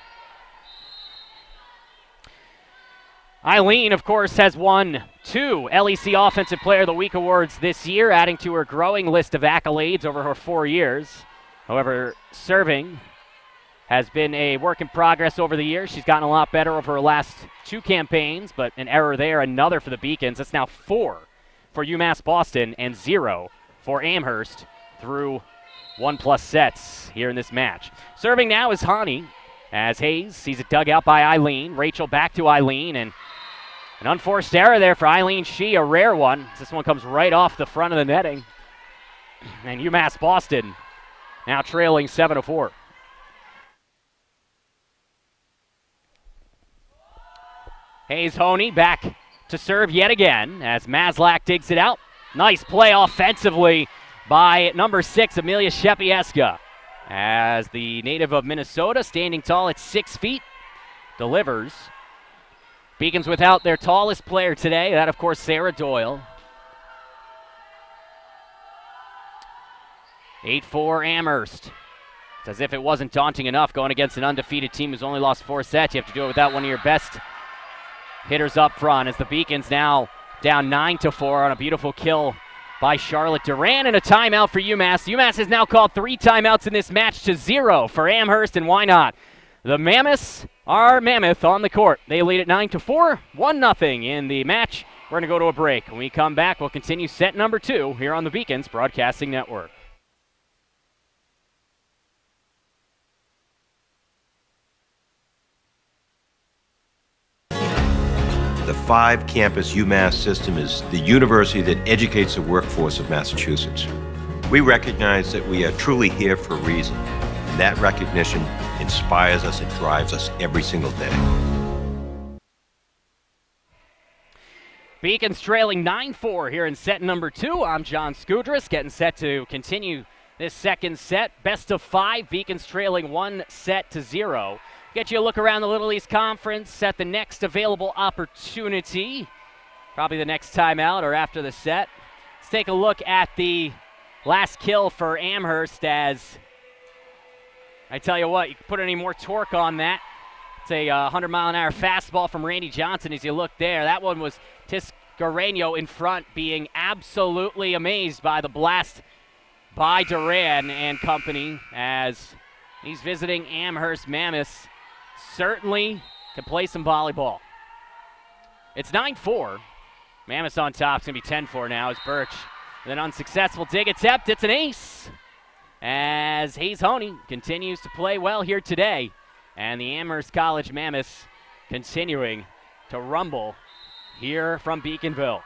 Eileen, of course, has won 2 LEC Offensive Player of the Week awards this year, adding to her growing list of accolades over her 4 years. However, serving has been a work in progress over the years. She's gotten a lot better over her last 2 campaigns, but an error there, another for the Beacons. That's now 4 for UMass Boston and 0 for Amherst through 1+ sets here in this match. Serving now is Hani. as Hayes sees it dug out by Eileen. Rachel back to Eileen, and an unforced error there for Eileen Shee, a rare one. This one comes right off the front of the netting. And UMass Boston now trailing 7-4. Hayes Honey back to serve yet again as Maslak digs it out. Nice play offensively by number 6, Amelia Shepieska, as the native of Minnesota, standing tall at 6 feet, delivers. Beacons without their tallest player today, that of course Sarah Doyle. 8-4 Amherst. It's as if it wasn't daunting enough going against an undefeated team who's only lost 4 sets. You have to do it without one of your best hitters up front, as the Beacons now down 9-4 on a beautiful kill by Charlotte Duran, and a timeout for UMass. UMass has now called 3 timeouts in this match to 0 for Amherst, and why not? The Mammoths are mammoth on the court. They lead at 9-4, 1-0 in the match. We're going to go to a break. When we come back, we'll continue set number 2 here on the Beacons Broadcasting Network. The 5-campus UMass system is the university that educates the workforce of Massachusetts. We recognize that we are truly here for a reason, and that recognition inspires us and drives us every single day. Beacons trailing 9-4 here in set number 2. I'm John Skudras, getting set to continue this second set. Best of 5, Beacons trailing 1-0. Get you a look around the Little East Conference at the next available opportunity. Probably the next timeout or after the set. Let's take a look at the last kill for Amherst, as I tell you what, you can put any more torque on that. It's a 100-mile-an-hour fastball from Randy Johnson as you look there. That one was Tiscareno in front, being absolutely amazed by the blast by Duran and company, as he's visiting Amherst Mammoths. Certainly can play some volleyball. It's 9-4. Mammoths on top. It's going to be 10-4 now as Birch with an unsuccessful dig attempt. It's an ace as Hayes Honey continues to play well here today. And the Amherst College Mammoths continuing to rumble here from Beaconville.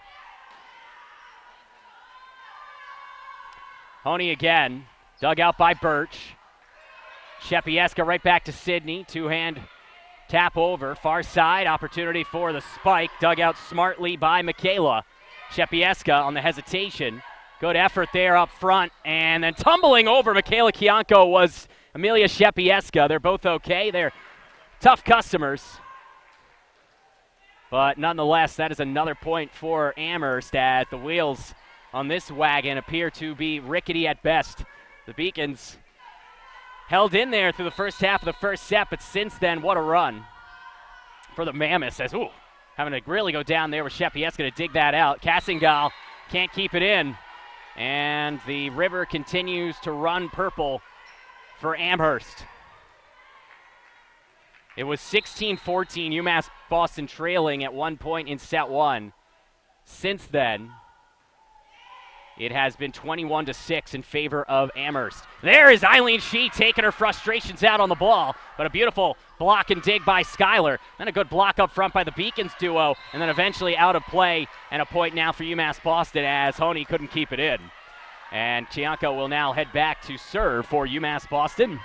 Honey again, dug out by Birch. Shepieska right back to Sydney. Two-hand tap over. Far side, opportunity for the spike. Dug out smartly by Michaela. Shepieska on the hesitation. Good effort there up front. And then tumbling over Michaela Kianko was Amelia Shepieska. They're both okay. They're tough customers. But nonetheless, that is another point for Amherst, as the wheels on this wagon appear to be rickety at best. The Beacons held in there through the first half of the first set, but since then, what a run for the Mammoths, as, having to really go down there with Shepieska to dig that out. Kassingal can't keep it in, and the river continues to run purple for Amherst. It was 16-14, UMass Boston trailing at one point in set 1. Since then, it has been 21-6 in favor of Amherst. There is Eileen Shee taking her frustrations out on the ball, but a beautiful block and dig by Schuyler. Then a good block up front by the Beacons duo, and then eventually out of play, and a point now for UMass Boston as Honey couldn't keep it in. And Chianco will now head back to serve for UMass Boston.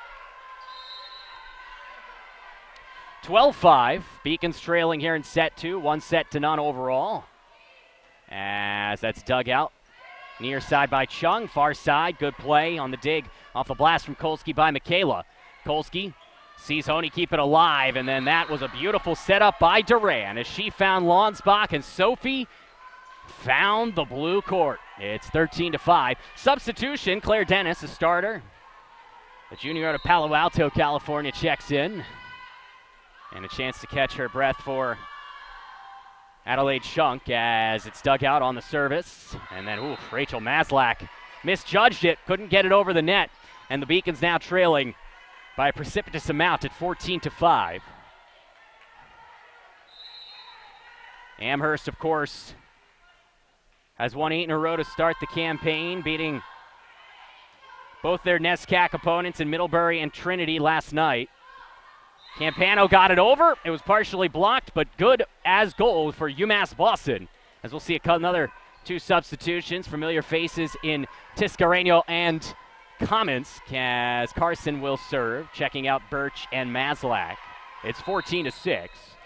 12-5, Beacons trailing here in set 2, 1-0 overall. As that's dug out. Near side by Chung, far side, good play on the dig off the blast from Kolsky by Michaela. Kolsky sees Honey keep it alive, and then that was a beautiful setup by Duran as she found Lonsbach, and Sophie found the blue court. It's 13-5. Substitution, Claire Dennis, a starter. The junior out of Palo Alto, California, checks in. And a chance to catch her breath for Adelaide Shunk as it's dug out on the service. And then, Rachel Maslak misjudged it, couldn't get it over the net. And the Beacons now trailing by a precipitous amount at 14-5. Amherst, of course, has won 8 in a row to start the campaign, beating both their NESCAC opponents in Middlebury and Trinity last night. Campano got it over. It was partially blocked, but good as gold for UMass Boston. As we'll see another 2 substitutions, familiar faces in Tiscareno and Commons, as Carson will serve, checking out Birch and Maslak. It's 14-6.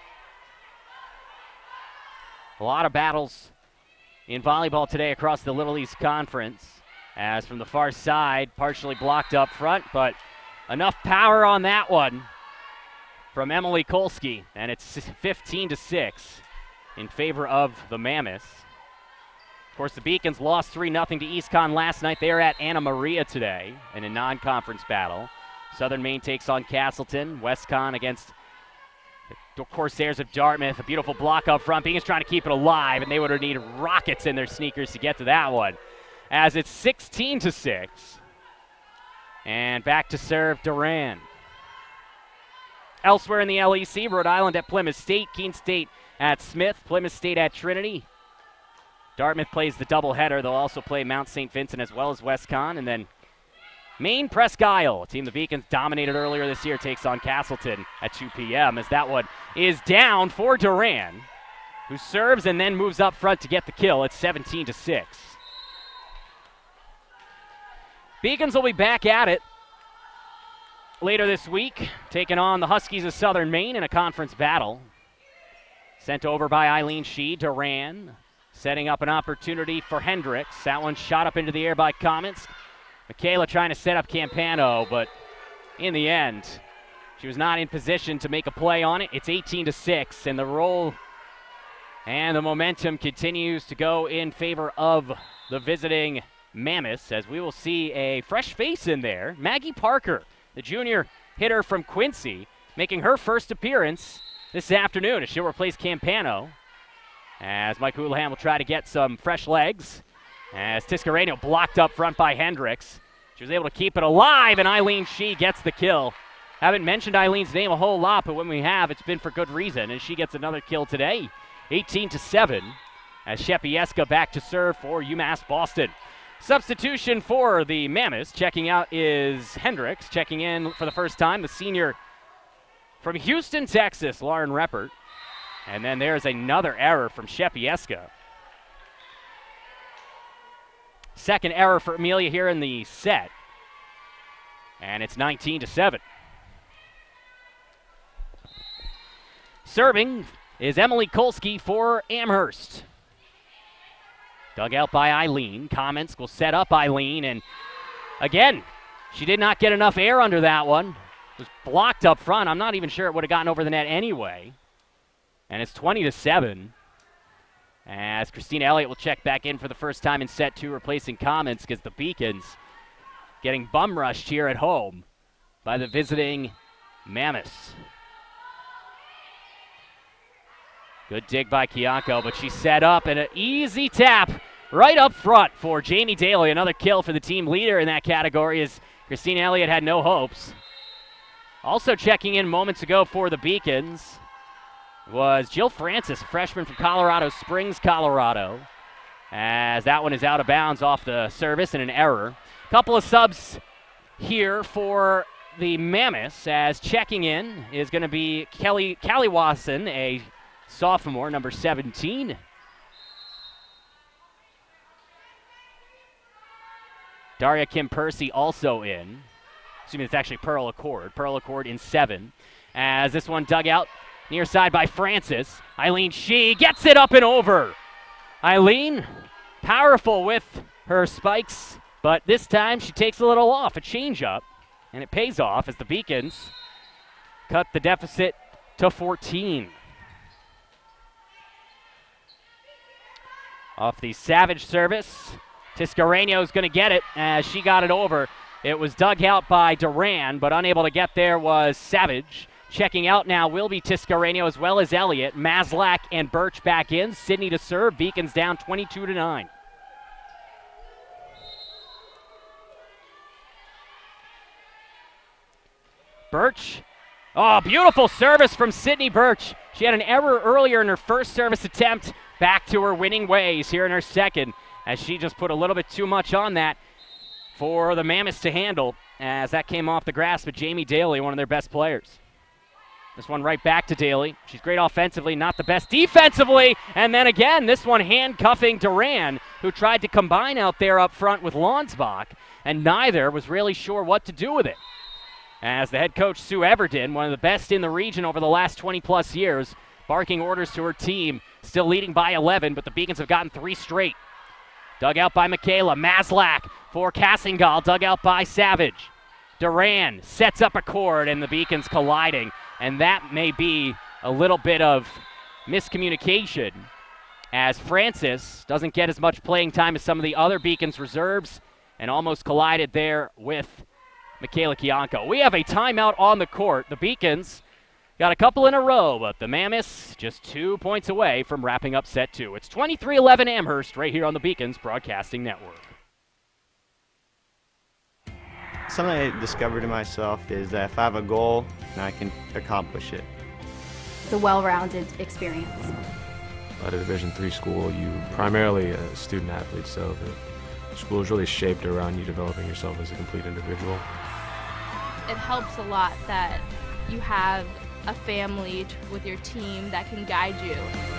A lot of battles in volleyball today across the Little East Conference, as from the far side, partially blocked up front, but enough power on that one from Emily Kolsky, and it's 15-6 in favor of the Mammoths. Of course, the Beacons lost 3-0 to EastCon last night. They are at Anna Maria today in a non-conference battle. Southern Maine takes on Castleton. WestCon against the Corsairs of Dartmouth. A beautiful block up front. Beacons trying to keep it alive, and they would have needed rockets in their sneakers to get to that one. As it's 16-6. And back to serve Duran. Elsewhere in the LEC, Rhode Island at Plymouth State, Keene State at Smith, Plymouth State at Trinity. Dartmouth plays the doubleheader. They'll also play Mount St. Vincent as well as WestCon. And then Maine Presque Isle, a team the Beacons dominated earlier this year, takes on Castleton at 2 p.m. as that one is down for Duran, who serves and then moves up front to get the kill. It's 17-6. Beacons will be back at it later this week, taking on the Huskies of Southern Maine in a conference battle. Sent over by Eileen Shee. Duran setting up an opportunity for Hendricks. That one shot up into the air by Comets. Michaela trying to set up Campano, but in the end, she was not in position to make a play on it. It's 18-6, and the roll and the momentum continues to go in favor of the visiting Mammoths, as we will see a fresh face in there. Maggie Parker, the junior hitter from Quincy, making her first appearance this afternoon as she'll replace Campano, as Mike Houlihan will try to get some fresh legs, as Tiscareno blocked up front by Hendricks. She was able to keep it alive, and Eileen Shee gets the kill. Haven't mentioned Eileen's name a whole lot, but when we have, it's been for good reason, and she gets another kill today. 18-7, as Shepieska back to serve for UMass Boston. Substitution for the Mammoths, checking out is Hendricks. Checking in for the first time, the senior from Houston, Texas, Lauren Reppert. And then there's another error from Shepieska. Second error for Amelia here in the set. And it's 19-7. Serving is Emily Kolsky for Amherst. Dug out by Eileen. Comments will set up Eileen, and again, she did not get enough air under that one. It was blocked up front. I'm not even sure it would have gotten over the net anyway. And it's 20-7. As Christina Elliott will check back in for the first time in set 2, replacing Comments, because the Beacons getting bum rushed here at home by the visiting Mammoths. Good dig by Kiyako, but she set up, and an easy tap right up front for Jamie Daly. Another kill for the team leader in that category, as Christina Elliott had no hopes. Also checking in moments ago for the Beacons was Jill Francis, a freshman from Colorado Springs, Colorado, as that one is out of bounds off the service and an error. Couple of subs here for the Mammoths, as checking in is going to be Callie Wasson, a sophomore, number 17. Daria Kim Percy also in. Excuse me, it's actually Pearl Accord. Pearl Accord in 7. As this one dug out near side by Francis. Eileen Shee gets it up and over. Eileen, powerful with her spikes, but this time she takes a little off, a changeup, and it pays off as the Beacons cut the deficit to 14. Off the Savage service, Tiscareno is going to get it as she got it over. It was dug out by Duran, but unable to get there was Savage. Checking out now will be Tiscareno as well as Elliott. Maslak and Birch back in. Sydney to serve. Beacons down 22-9. Birch. Oh, beautiful service from Sydney Birch. She had an error earlier in her first service attempt. Back to her winning ways here in her second, as she just put a little bit too much on that for the Mammoths to handle, as that came off the grasp of Jamie Daly, one of their best players. This one right back to Daly. She's great offensively, not the best defensively. And then again, this one handcuffing Duran, who tried to combine out there up front with Lonsbach, and neither was really sure what to do with it. As the head coach, Sue Everton, one of the best in the region over the last 20-plus years, barking orders to her team, still leading by 11, but the Beacons have gotten 3 straight. Dug out by Michaela. Maslak for Cassingal, dug out by Savage. Duran sets up a cord, and the Beacons colliding. And that may be a little bit of miscommunication, as Francis doesn't get as much playing time as some of the other Beacons reserves and almost collided there with Michaela Kianko. We have a timeout on the court. The Beacons got a couple in a row, but the Mammoths just 2 points away from wrapping up set 2. It's 23-11 Amherst right here on the Beacons Broadcasting Network. Something I discovered in myself is that if I have a goal, then I can accomplish it. It's a well-rounded experience. At a Division III school, you're primarily a student athlete, so the school is really shaped around you developing yourself as a complete individual. It helps a lot that you have a family with your team that can guide you.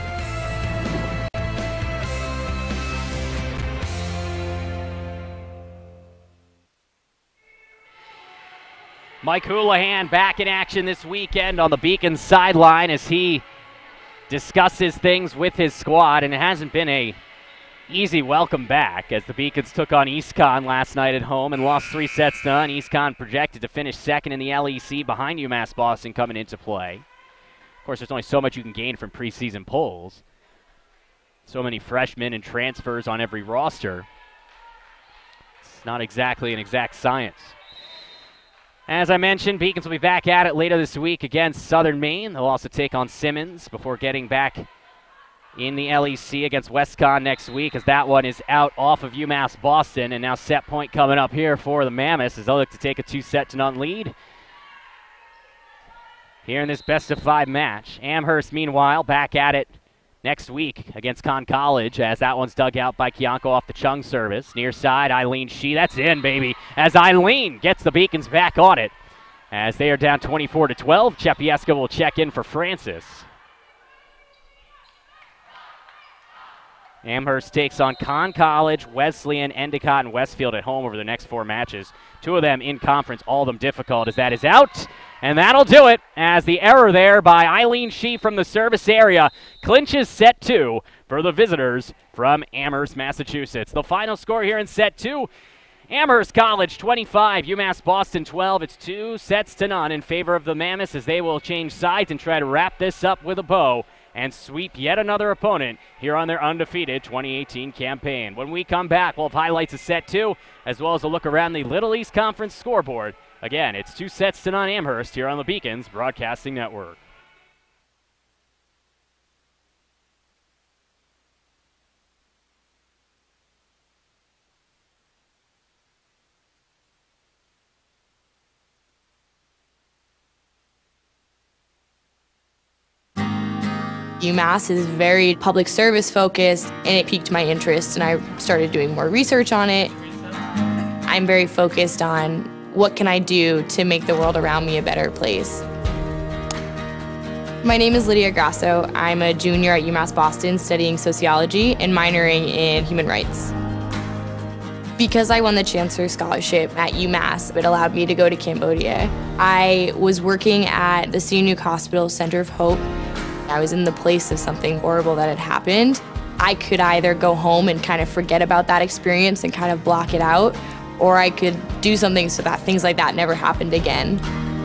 Mike Houlihan back in action this weekend on the Beacons sideline as he discusses things with his squad, and it hasn't been a easy welcome back as the Beacons took on EastCon last night at home and lost 3 sets to none. EastCon projected to finish second in the LEC behind UMass Boston coming into play. Of course, there's only so much you can gain from preseason polls. So many freshmen and transfers on every roster. It's not exactly an exact science. As I mentioned, Beacons will be back at it later this week against Southern Maine. They'll also take on Simmons before getting back in the LEC against WestCon next week, as that one is out off of UMass Boston. And now set point coming up here for the Mammoths as they'll look to take a 2-set-to-none lead here in this best-of-5 match. Amherst, meanwhile, back at it next week against Conn College, as that one's dug out by Kianko off the Chung service. Near side, Eileen Shee. That's in, baby, as Eileen gets the Beacons back on it. As they are down 24-12, Chepieska will check in for Francis. Amherst takes on Conn College, Wesleyan, Endicott, and Westfield at home over the next 4 matches. 2 of them in conference, all of them difficult, as that is out. And that'll do it, as the error there by Eileen Shee from the service area clinches set 2 for the visitors from Amherst, Massachusetts. The final score here in set 2, Amherst College 25, UMass Boston 12. It's 2-sets-to-none in favor of the Mammoths as they will change sides and try to wrap this up with a bow and sweep yet another opponent here on their undefeated 2018 campaign. When we come back, we'll have highlights of set 2 as well as a look around the Little East Conference scoreboard. Again, it's 2-sets-to-none Amherst here on the Beacons Broadcasting Network. UMass is very public service focused, and it piqued my interest, and I started doing more research on it. I'm very focused on what can I do to make the world around me a better place. My name is Lydia Grasso. I'm a junior at UMass Boston studying sociology and minoring in human rights. Because I won the Chancellor Scholarship at UMass, it allowed me to go to Cambodia. I was working at the Sihanouk Hospital Center of Hope. I was in the place of something horrible that had happened. I could either go home and kind of forget about that experience and kind of block it out, or I could do something so that things like that never happened again.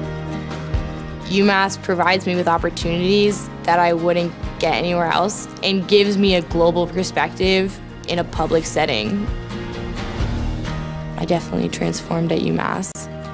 UMass provides me with opportunities that I wouldn't get anywhere else and gives me a global perspective in a public setting. I definitely transformed at UMass.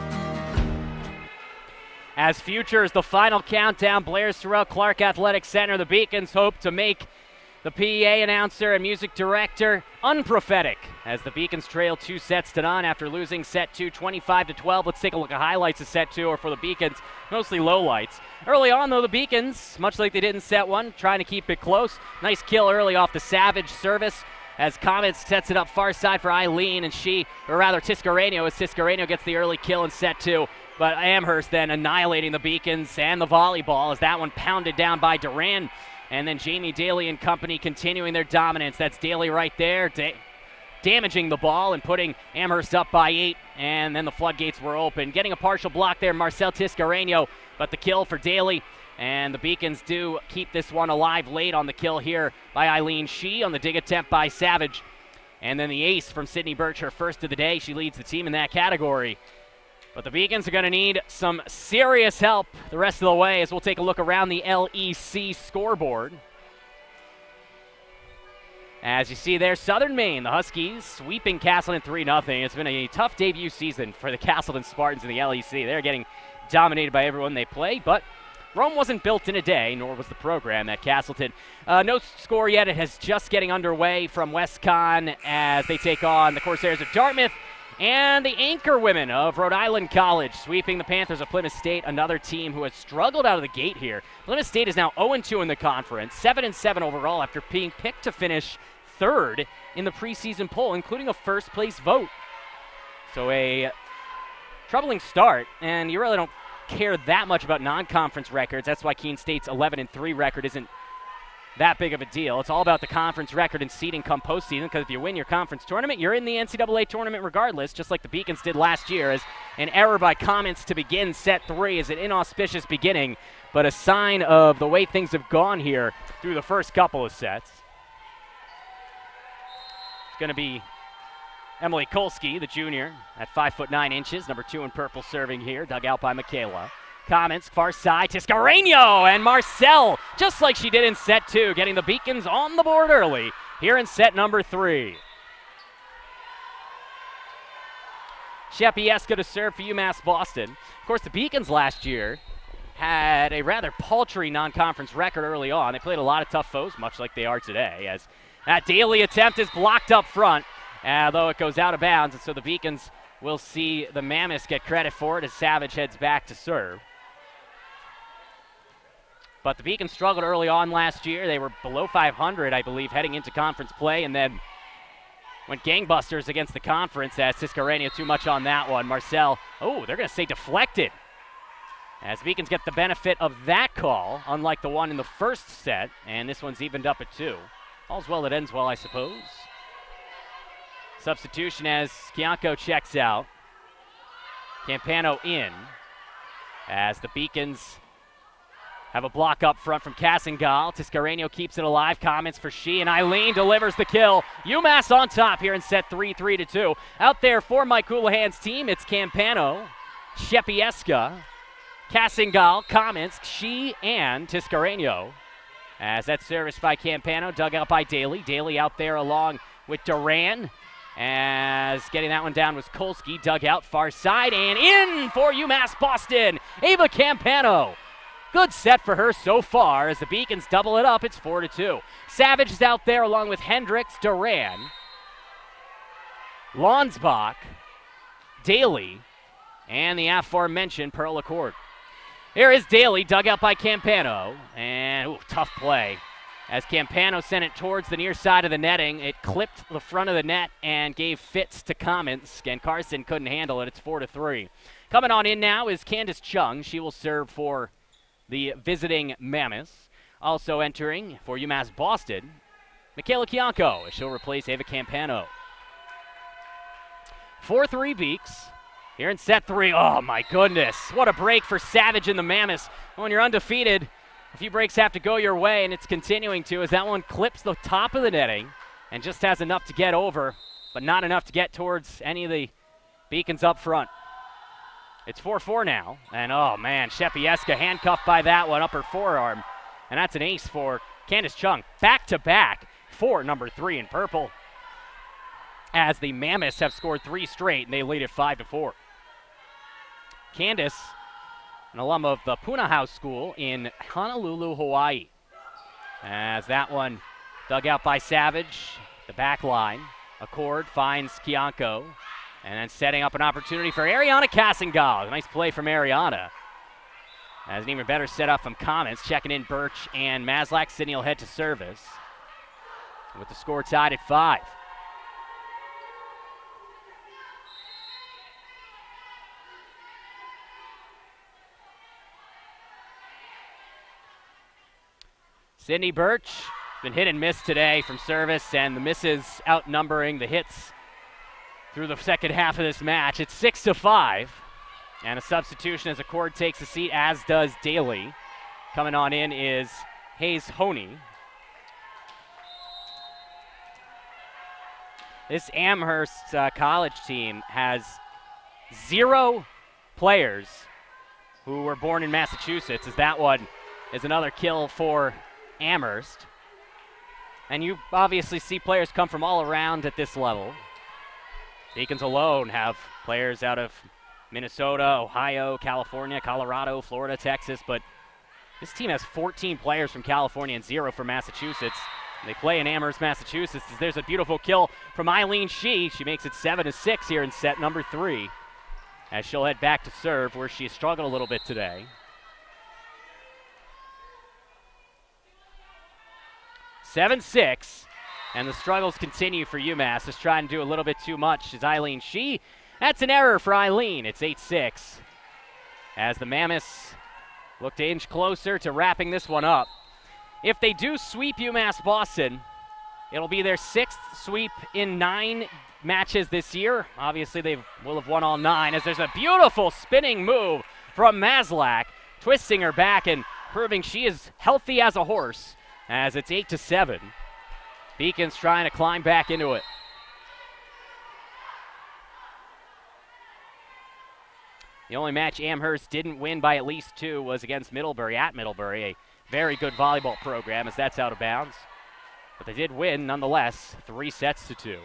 As futures, the final countdown, Blair's Terrell Clark Athletic Center. The Beacons hope to make the PA announcer and music director unprophetic as the Beacons trail 2-sets-to-none after losing set 2 25-12. Let's take a look at highlights of set 2, or for the Beacons, mostly lowlights. Early on, though, the Beacons, much like they did in set 1, trying to keep it close. Nice kill early off the Savage service as Comets sets it up far side for Eileen, and Tiscareno, as Tiscareno gets the early kill in set 2. But Amherst then annihilating the Beacons and the volleyball as that one pounded down by Duran. And then Jamie Daly and company continuing their dominance. That's Daly right there, damaging the ball and putting Amherst up by 8. And then the floodgates were open. Getting a partial block there, Marcelle Tiscareno, but the kill for Daly. And the Beacons do keep this one alive late on the kill here by Eileen Shee on the dig attempt by Savage. And then the ace from Sydney Birch, her first of the day. She leads the team in that category. But the Beacons are going to need some serious help the rest of the way as we'll take a look around the LEC scoreboard. As you see there, Southern Maine, the Huskies sweeping Castleton 3-0. It's been a tough debut season for the Castleton Spartans in the LEC. They're getting dominated by everyone they play, but Rome wasn't built in a day, nor was the program at Castleton. No score yet. It is just getting underway from WestCon as they take on the Corsairs of Dartmouth and the Anchor Women of Rhode Island College, sweeping the Panthers of Plymouth State, another team who has struggled out of the gate here. Plymouth State is now 0-2 in the conference, 7-7 overall after being picked to finish third in the preseason poll, including a first-place vote. So a troubling start, and you really don't care that much about non-conference records. That's why Keene State's 11-3 record isn't that big of a deal. It's all about the conference record and seeding come postseason, because if you win your conference tournament, you're in the NCAA tournament regardless, just like the Beacons did last year. As an error by Comments to begin set 3 is an inauspicious beginning, but a sign of the way things have gone here through the first couple of sets. It's going to be Emily Kolsky, the junior, at 5'9", number 2 in purple, serving here, dug out by Michaela. Comments, far side, Tiscareno, and Marcelle, just like she did in set 2, getting the Beacons on the board early here in set number 3. Shepieska to serve for UMass Boston. Of course, the Beacons last year had a rather paltry non-conference record early on. They played a lot of tough foes, much like they are today, as that Daly attempt is blocked up front, though it goes out of bounds, and so the Beacons will see the Mammoths get credit for it as Savage heads back to serve. But the Beacons struggled early on last year. They were below 500, I believe, heading into conference play, and then went gangbusters against the conference as Tiscareno too much on that one. Marcelle, oh, they're going to say deflected. As Beacons get the benefit of that call, unlike the one in the first set, and this one's evened up at 2. All's well that ends well, I suppose. Substitution as Kianko checks out. Campano in as the Beacons have a block up front from Cassingal. Tiscareno keeps it alive. Comments for Shee, and Eileen delivers the kill. UMass on top here in set 3, 3-2. Out there for Mike Houlihan's team, it's Campano, Shepieska, Cassingal, Comments, Shee, and Tiscareno. As that service by Campano, dug out by Daly. Daly out there along with Duran. As getting that one down was Kolsky, dug out far side, and in for UMass Boston, Ava Campano. Good set for her so far as the Beacons double it up. It's 4-2. Savage is out there along with Hendricks, Duran, Lonsbach, Daly, and the aforementioned Pearl Accord. Here is Daly, dug out by Campano, and tough play. As Campano sent it towards the near side of the netting, it clipped the front of the net and gave fits to Comments, and Carson couldn't handle it. It's 4-3. Coming on in now is Candace Chung. She will serve for the visiting Mammoths. Also entering for UMass Boston, Michaela Kianko, as she'll replace Ava Campano. 4-3 Beaks. Here in set 3, oh my goodness, what a break for Savage and the Mammoths. When you're undefeated, a few breaks have to go your way, and it's continuing to, as that one clips the top of the netting and just has enough to get over, but not enough to get towards any of the Beacons up front. It's 4-4 now, and oh man, Shepieska handcuffed by that one, upper forearm, and that's an ace for Candace Chung. Back-to-back for number 3 in purple, as the Mammoths have scored 3 straight, and they lead it 5-4. Candace, an alum of the Puna House School in Honolulu, Hawaii. As that one dug out by Savage, the back line. Accord finds Kianko, and then setting up an opportunity for Ariana Cassingal. Nice play from Ariana. As an even better setup from Comments, checking in Birch and Maslak. Sydney will head to service with the score tied at 5. Sydney Birch been hit and miss today from service, and the misses outnumbering the hits through the second half of this match. It's 6-5, and a substitution as Accord takes a seat, as does Daly. Coming on in is Hayes Honey. This Amherst College team has 0 players who were born in Massachusetts, as that one is another kill for Amherst. And you obviously see players come from all around at this level. Beacons alone have players out of Minnesota, Ohio, California, Colorado, Florida, Texas, but this team has 14 players from California and 0 from Massachusetts. They play in Amherst, Massachusetts. There's a beautiful kill from Eileen Shee. She makes it 7-6 here in set number 3, as she'll head back to serve, where she has struggled a little bit today. 7-6, and the struggles continue for UMass. Just trying to do a little bit too much as Eileen Shee. That's an error for Eileen. It's 8-6, as the Mammoths look to inch closer to wrapping this one up. If they do sweep UMass Boston, it'll be their 6th sweep in 9 matches this year. Obviously, they will have won all 9, as there's a beautiful spinning move from Maslak, twisting her back and proving she is healthy as a horse, as it's 8-7. Beacons trying to climb back into it. The only match Amherst didn't win by at least 2 was against Middlebury at Middlebury, a very good volleyball program, as that's out of bounds. But they did win nonetheless, 3-2.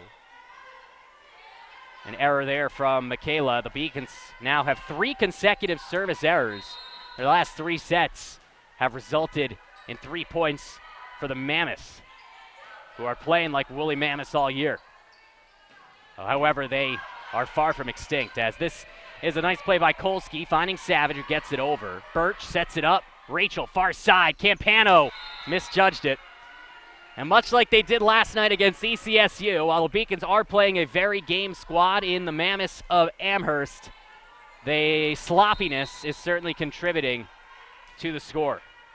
An error there from Michaela. The Beacons now have 3 consecutive service errors. Their last 3 sets have resulted in 3 points for the Mammoths, who are playing like woolly mammoths all year. However, they are far from extinct, as this is a nice play by Kolsky, finding Savage, who gets it over. Birch sets it up. Rachel, far side. Campano misjudged it. And much like they did last night against ECSU, while the Beacons are playing a very game squad in the Mammoths of Amherst, the sloppiness is certainly contributing to the score.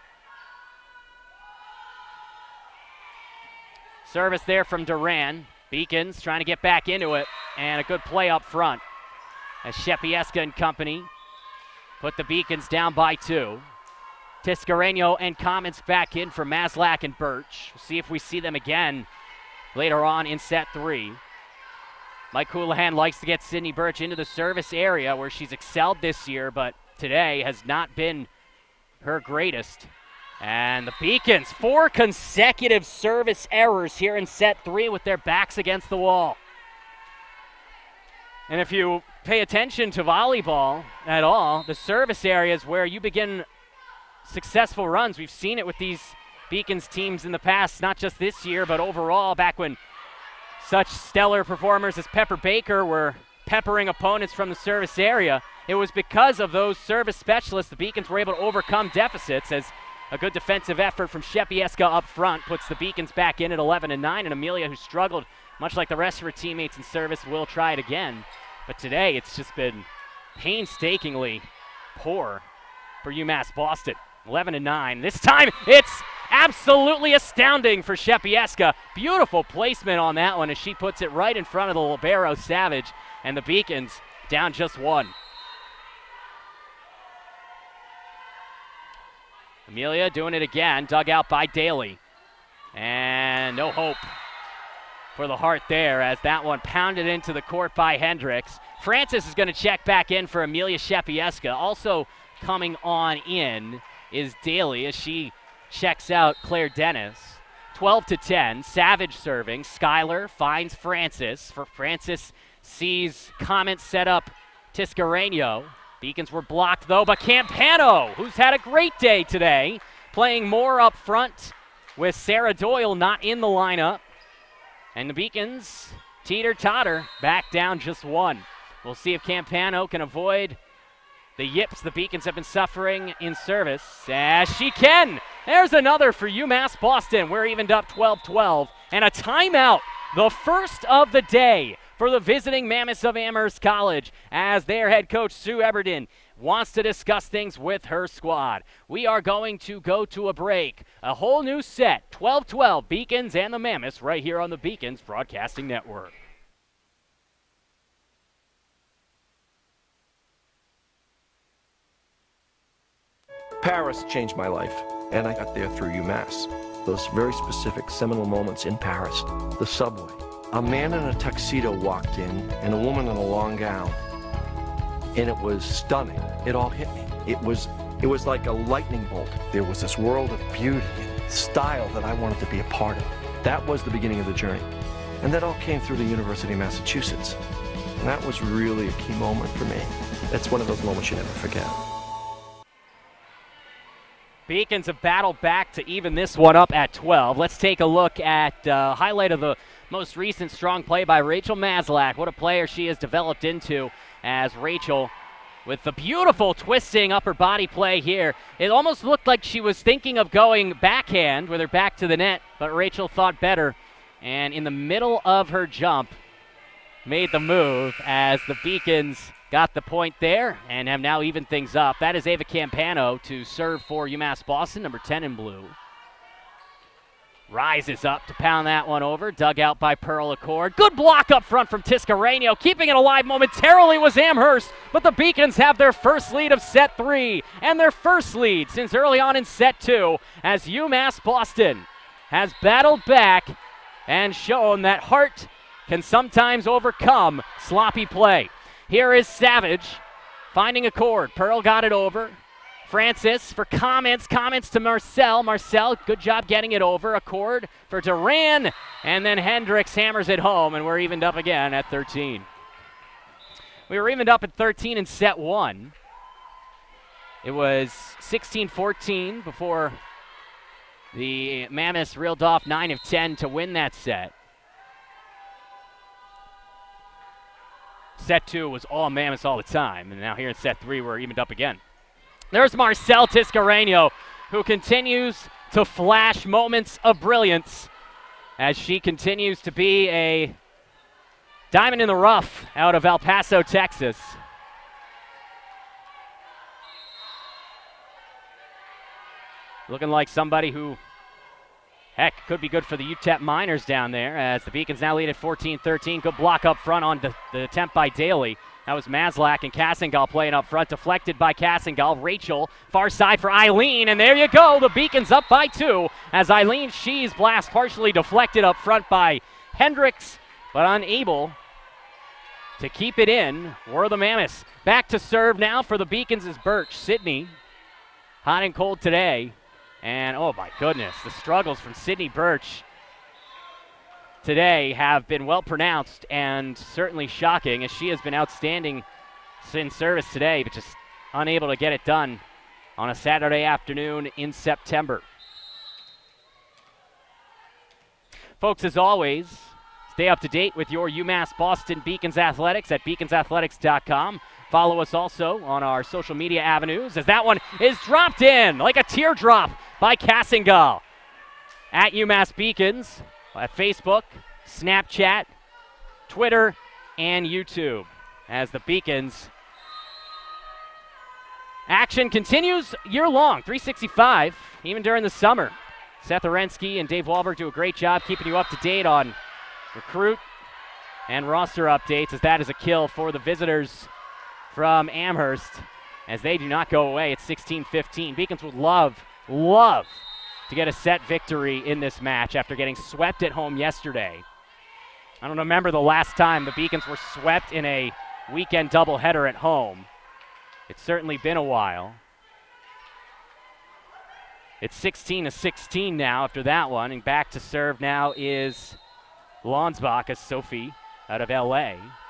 Service there from Duran. Beacons trying to get back into it, and a good play up front, as Shepieska and company put the Beacons down by 2. Tiscareno and Comments back in for Maslak and Birch. We'll see if we see them again later on in set 3. Mike Houlihan likes to get Sydney Birch into the service area, where she's excelled this year, but today has not been her greatest. And the Beacons, 4 consecutive service errors here in set 3 with their backs against the wall. And if you pay attention to volleyball at all, the service area is where you begin successful runs. We've seen it with these Beacons teams in the past, not just this year, but overall, back when such stellar performers as Pepper Baker were peppering opponents from the service area. It was because of those service specialists the Beacons were able to overcome deficits, as a good defensive effort from Shepieska up front puts the Beacons back in at 11-9, and Amelia, who struggled much like the rest of her teammates in service, will try it again. But today it's just been painstakingly poor for UMass Boston. 11-9. This time it's absolutely astounding for Shepieska. Beautiful placement on that one, as she puts it right in front of the libero Savage, and the Beacons down just 1. Amelia doing it again, dug out by Daly. And no hope for the Heart there, as that one pounded into the court by Hendricks. Francis is going to check back in for Amelia Shepieska. Also coming on in is Daly, as she checks out Claire Dennis. 12-10, Savage serving. Schuyler finds Francis. Francis sees Comment set up Tiscareno. Beacons were blocked though, but Campano, who's had a great day today, playing more up front with Sarah Doyle not in the lineup. And the Beacons teeter-totter, back down just 1. We'll see if Campano can avoid the yips the Beacons have been suffering in service, as she can. There's another for UMass Boston. We're evened up 12-12, and a timeout, the first of the day for the visiting Mammoths of Amherst College, as their head coach Sue Everden wants to discuss things with her squad. We are going to go to a break. A whole new set, 12-12, Beacons and the Mammoths, right here on the Beacons Broadcasting Network. Paris changed my life, and I got there through UMass. Those very specific seminal moments in Paris, the subway. A man in a tuxedo walked in, and a woman in a long gown. And it was stunning. It all hit me. It was like a lightning bolt. There was this world of beauty and style that I wanted to be a part of. That was the beginning of the journey. And that all came through the University of Massachusetts. And that was really a key moment for me. That's one of those moments you never forget. Beacons have battled back to even this one up at 12. Let's take a look at highlight of the most recent strong play by Rachel Maslach. What a player she has developed into, as Rachel with the beautiful twisting upper body play here. It almost looked like she was thinking of going backhand with her back to the net, but Rachel thought better, and in the middle of her jump made the move as the Beacons got the point there and have now evened things up. That is Ava Campano to serve for UMass Boston, number 10 in blue. Rises up to pound that one over, dug out by Pearl Accord. Good block up front from Tiscareno. Keeping it alive momentarily was Amherst, but the Beacons have their first lead of set 3 and their first lead since early on in set 2 as UMass Boston has battled back and shown that heart can sometimes overcome sloppy play. Here is Savage finding Accord. Pearl got it over. Francis for comments to Marcelle. Marcelle, good job getting it over. Accord for Duran, and then Hendricks hammers it home, and we're evened up again at 13. We were evened up at 13 in set 1. It was 16-14 before the Mammoths reeled off 9 of 10 to win that set. Set 2 was all Mammoths all the time, and now here in set 3 we're evened up again. There's Marcelle Tiscareno, who continues to flash moments of brilliance as she continues to be a diamond in the rough out of El Paso, Texas. Looking like somebody who, heck, could be good for the UTEP Miners down there, as the Beacons now lead at 14-13. Good block up front on the attempt by Daly. That was Maslach and Cassingal playing up front, deflected by Cassingal. Rachel, far side for Eileen, and there you go. The Beacons up by 2 as Eileen Shee's blast partially deflected up front by Hendricks, but unable to keep it in were the Mammoths. Back to serve now for the Beacons is Birch. Sydney, hot and cold today. And oh my goodness, the struggles from Sydney Birch today have been well pronounced and certainly shocking, as she has been outstanding in service today, but just unable to get it done on a Saturday afternoon in September. Folks, as always, stay up to date with your UMass Boston Beacons Athletics at beaconsathletics.com. Follow us also on our social media avenues, as that one is dropped in like a teardrop by Cassingal at UMass Beacons at Facebook, Snapchat, Twitter, and YouTube. As the Beacons action continues year-long, 365, even during the summer. Seth Orensky and Dave Wahlberg do a great job keeping you up to date on recruit and roster updates, as that is a kill for the visitors from Amherst, as they do not go away. It's 16-15. Beacons would love to get a set victory in this match after getting swept at home yesterday. I don't remember the last time the Beacons were swept in a weekend doubleheader at home. It's certainly been a while. It's 16-16 now after that one, and back to serve now is Lonsbach, as Sophie out of LA.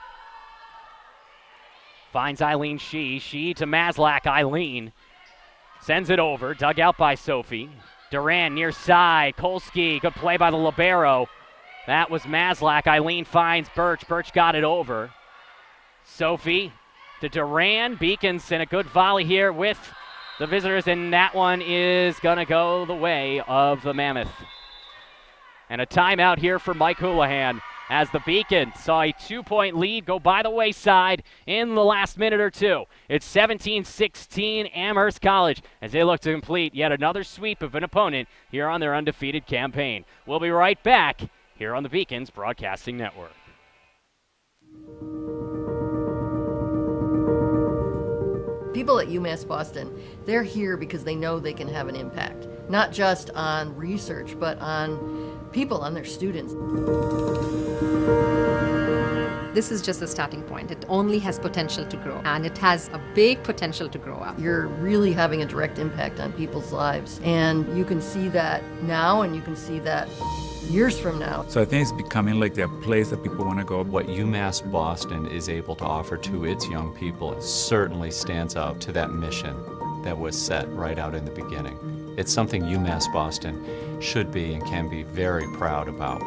Finds Eileen Shee. Shee to Maslach. Eileen sends it over. Dug out by Sophie. Duran near side. Kolsky. Good play by the libero. That was Maslach. Eileen finds Birch. Birch got it over. Sophie to Duran. Beacons in a good volley here with the visitors, and that one is going to go the way of the Mammoth. And a timeout here for Mike Houlihan. as the Beacons saw a 2-point lead go by the wayside in the last minute or two. It's 17-16 Amherst College as they look to complete yet another sweep of an opponent here on their undefeated campaign. We'll be right back here on the Beacons Broadcasting Network. People at UMass Boston, they're here because they know they can have an impact, not just on research, but on people, on their students. This is just a starting point. It only has potential to grow, and it has a big potential to grow up. You're really having a direct impact on people's lives, and you can see that now, and you can see that years from now. So I think it's becoming like the place that people want to go. What UMass Boston is able to offer to its young people certainly stands out to that mission that was set right out in the beginning. It's something UMass Boston should be and can be very proud about.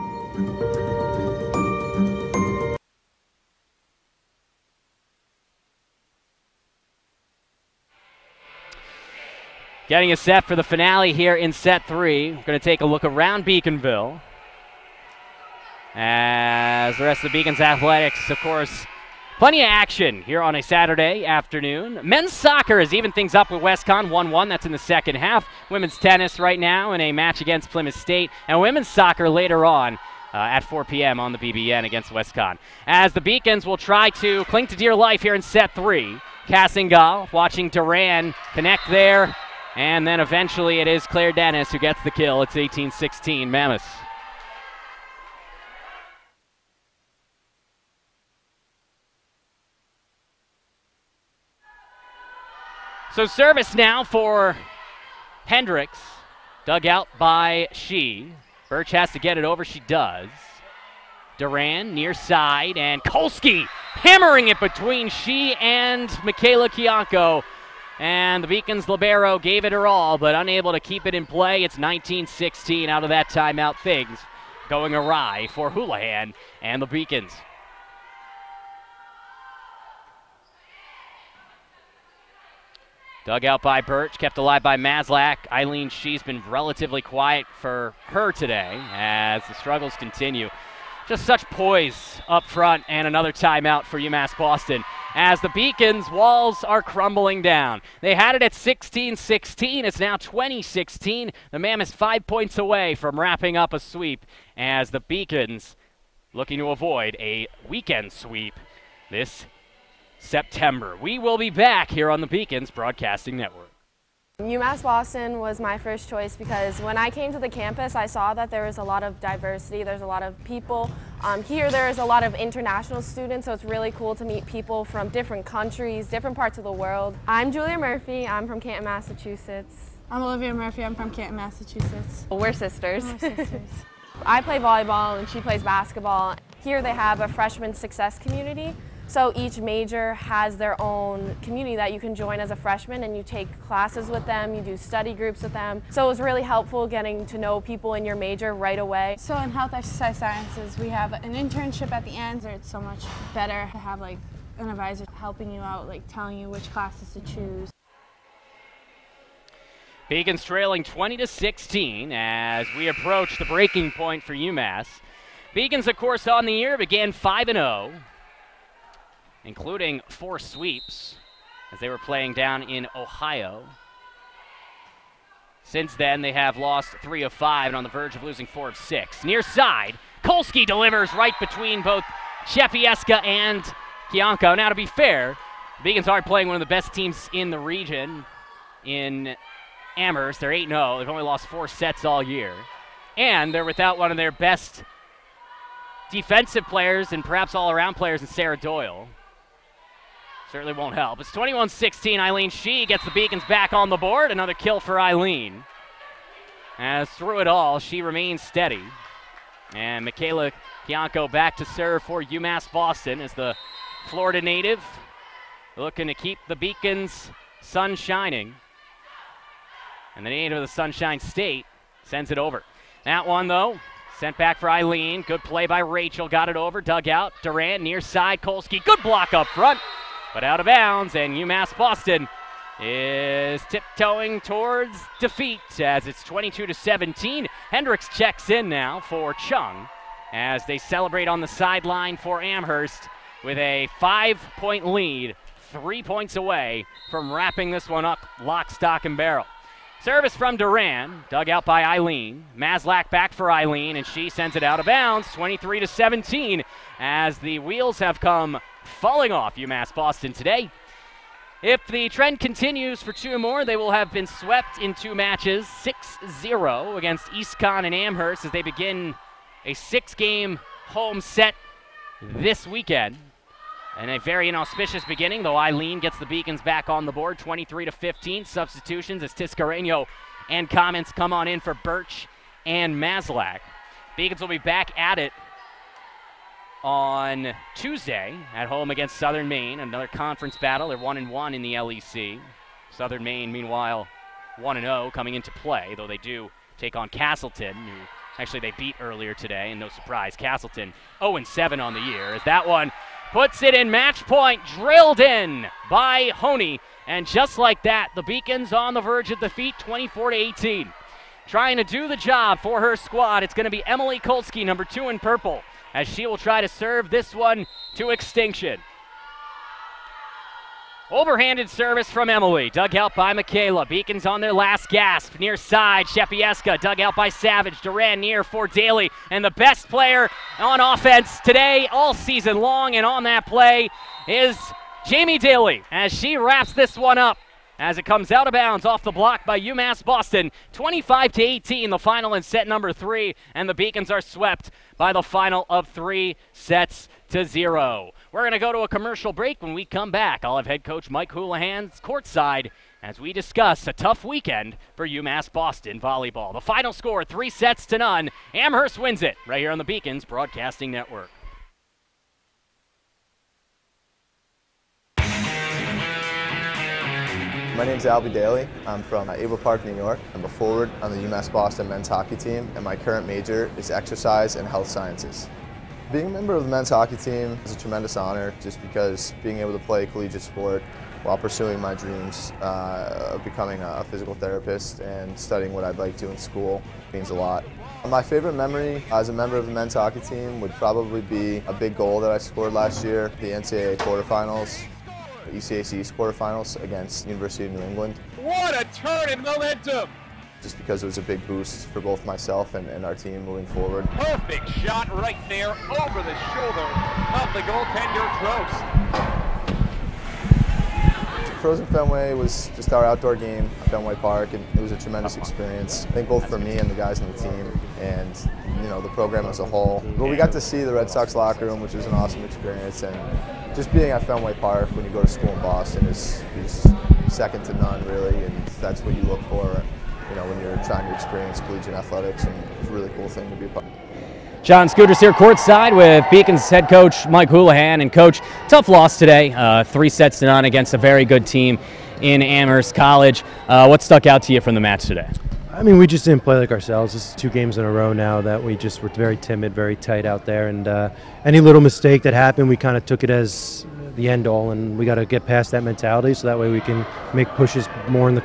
Getting us set for the finale here in set 3. We're going to take a look around Beaconville. As the rest of the Beacons athletics, of course, plenty of action here on a Saturday afternoon. Men's soccer has evened things up with WestCon 1-1. That's in the second half. Women's tennis right now in a match against Plymouth State. And women's soccer later on at 4 p.m. on the BBN against WestCon. As the Beacons will try to cling to dear life here in set 3. Cassingal watching Duran connect there. And then eventually it is Claire Dennis who gets the kill. It's 18-16 Mammoths. So service now for Hendricks. Dug out by She. Birch has to get it over. She does. Duran near side. And Kolsky hammering it between She and Michaela Kianko. And the Beacons libero gave it her all, but unable to keep it in play. It's 19-16 out of that timeout. Things going awry for Houlihan and the Beacons. Dug out by Birch, kept alive by Maslak. Eileen She's been relatively quiet for her today as the struggles continue. Just such poise up front, and another timeout for UMass Boston as the Beacons' walls are crumbling down. They had it at 16-16. It's now 20-16. The Mammoths 5 points away from wrapping up a sweep as the Beacons looking to avoid a weekend sweep this September. We will be back here on the Beacons Broadcasting Network. UMass Boston was my first choice because when I came to the campus, I saw that there was a lot of diversity. There's a lot of people. Here there is a lot of international students, so it's really cool to meet people from different countries, different parts of the world. I'm Julia Murphy. I'm from Canton, Massachusetts. I'm Olivia Murphy. I'm from Canton, Massachusetts. We're sisters. We're sisters. I play volleyball and she plays basketball. Here they have a freshman success community. So each major has their own community that you can join as a freshman, and you take classes with them, you do study groups with them. So it was really helpful getting to know people in your major right away. So in health exercise sciences, we have an internship at the end, so it's so much better to have like an advisor helping you out, like telling you which classes to choose. Beacons trailing 20-16 as we approach the breaking point for UMass. Beacons, of course, on the year began 5-0. Including 4 sweeps as they were playing down in Ohio. Since then, they have lost 3 of 5 and on the verge of losing 4 of 6. Near side, Kolsky delivers right between both Chepieska and Kianko. Now, to be fair, the Beacons are playing one of the best teams in the region in Amherst. They're 8-0. They've only lost 4 sets all year. And they're without one of their best defensive players and perhaps all-around players in Sarah Doyle. Certainly won't help. It's 21-16. Eileen She gets the Beacons back on the board. Another kill for Eileen. As through it all, she remains steady. And Michaela Kianko back to serve for UMass Boston as the Florida native looking to keep the Beacons' sun shining. And the native of the Sunshine State sends it over. That one, though, sent back for Eileen. Good play by Rachel. Got it over. Dug out. Durant near side. Kolsky. Good block up front. But out of bounds, and UMass Boston is tiptoeing towards defeat as it's 22-17. Hendricks checks in now for Chung as they celebrate on the sideline for Amherst with a 5-point lead, 3 points away from wrapping this one up lock, stock, and barrel. Service from Duran, dug out by Eileen. Maslak back for Eileen, and she sends it out of bounds, 23-17, as the wheels have come falling off UMass Boston today. If the trend continues for two more, they will have been swept in two matches, 6-0 against EastCon and Amherst as they begin a 6-game home set this weekend. And a very inauspicious beginning, though Eileen gets the Beacons back on the board, 23-15. Substitutions as Tiscareno and comments come on in for Birch and Maslak. Beacons will be back at it on Tuesday at home against Southern Maine, another conference battle. They're 1-1 in the LEC. Southern Maine, meanwhile, 1-0 coming into play, though they do take on Castleton, who actually they beat earlier today, and no surprise, Castleton 0-7 on the year, as that one puts it in match point, drilled in by Honey, and just like that, the Beacons on the verge of defeat, 24-18. Trying to do the job for her squad, it's going to be Emily Kolsky, number 2 in purple, as she will try to serve this one to extinction. Overhanded service from Emily, dug out by Michaela. Beacons on their last gasp, near side. Shepieska, dug out by Savage. Duran near for Daly, and the best player on offense today, all season long, and on that play is Jamie Daly, as she wraps this one up, as it comes out of bounds off the block by UMass Boston. 25-18, the final in set number 3, and the Beacons are swept by the final of 3 sets to 0. We're going to go to a commercial break. When we come back, I'll have head coach Mike Houlihan courtside as we discuss a tough weekend for UMass Boston volleyball. The final score, 3-0. Amherst wins it right here on the Beacons Broadcasting Network. My name's Albie Daly. I'm from Able Park, New York. I'm a forward on the UMass Boston men's hockey team, and my current major is exercise and health sciences. Being a member of the men's hockey team is a tremendous honor, just because being able to play collegiate sport while pursuing my dreams of becoming a physical therapist and studying what I'd like to in school means a lot. My favorite memory as a member of the men's hockey team would probably be a big goal that I scored last year, the NCAA quarterfinals, ECAC's quarterfinals against University of New England. What a turn in momentum! Just because it was a big boost for both myself and our team moving forward. Perfect shot right there over the shoulder of the goaltender Trost. Frozen Fenway was just our outdoor game at Fenway Park, and it was a tremendous experience. I think both for me and the guys on the team, and the program as a whole. But we got to see the Red Sox locker room, which was an awesome experience, and just being at Fenway Park when you go to school in Boston is second to none, really, and that's what you look for when you're trying to experience collegiate athletics, and it's a really cool thing to be a part of. John Scooters here courtside with Beacons head coach Mike Houlihan. And coach, tough loss today, 3-0 against a very good team in Amherst College. What stuck out to you from the match today? I mean, we just didn't play like ourselves. This is 2 games in a row now that we just were very timid, very tight out there, and any little mistake that happened, we kind of took it as the end all, and we got to get past that mentality so that way we can make pushes more in the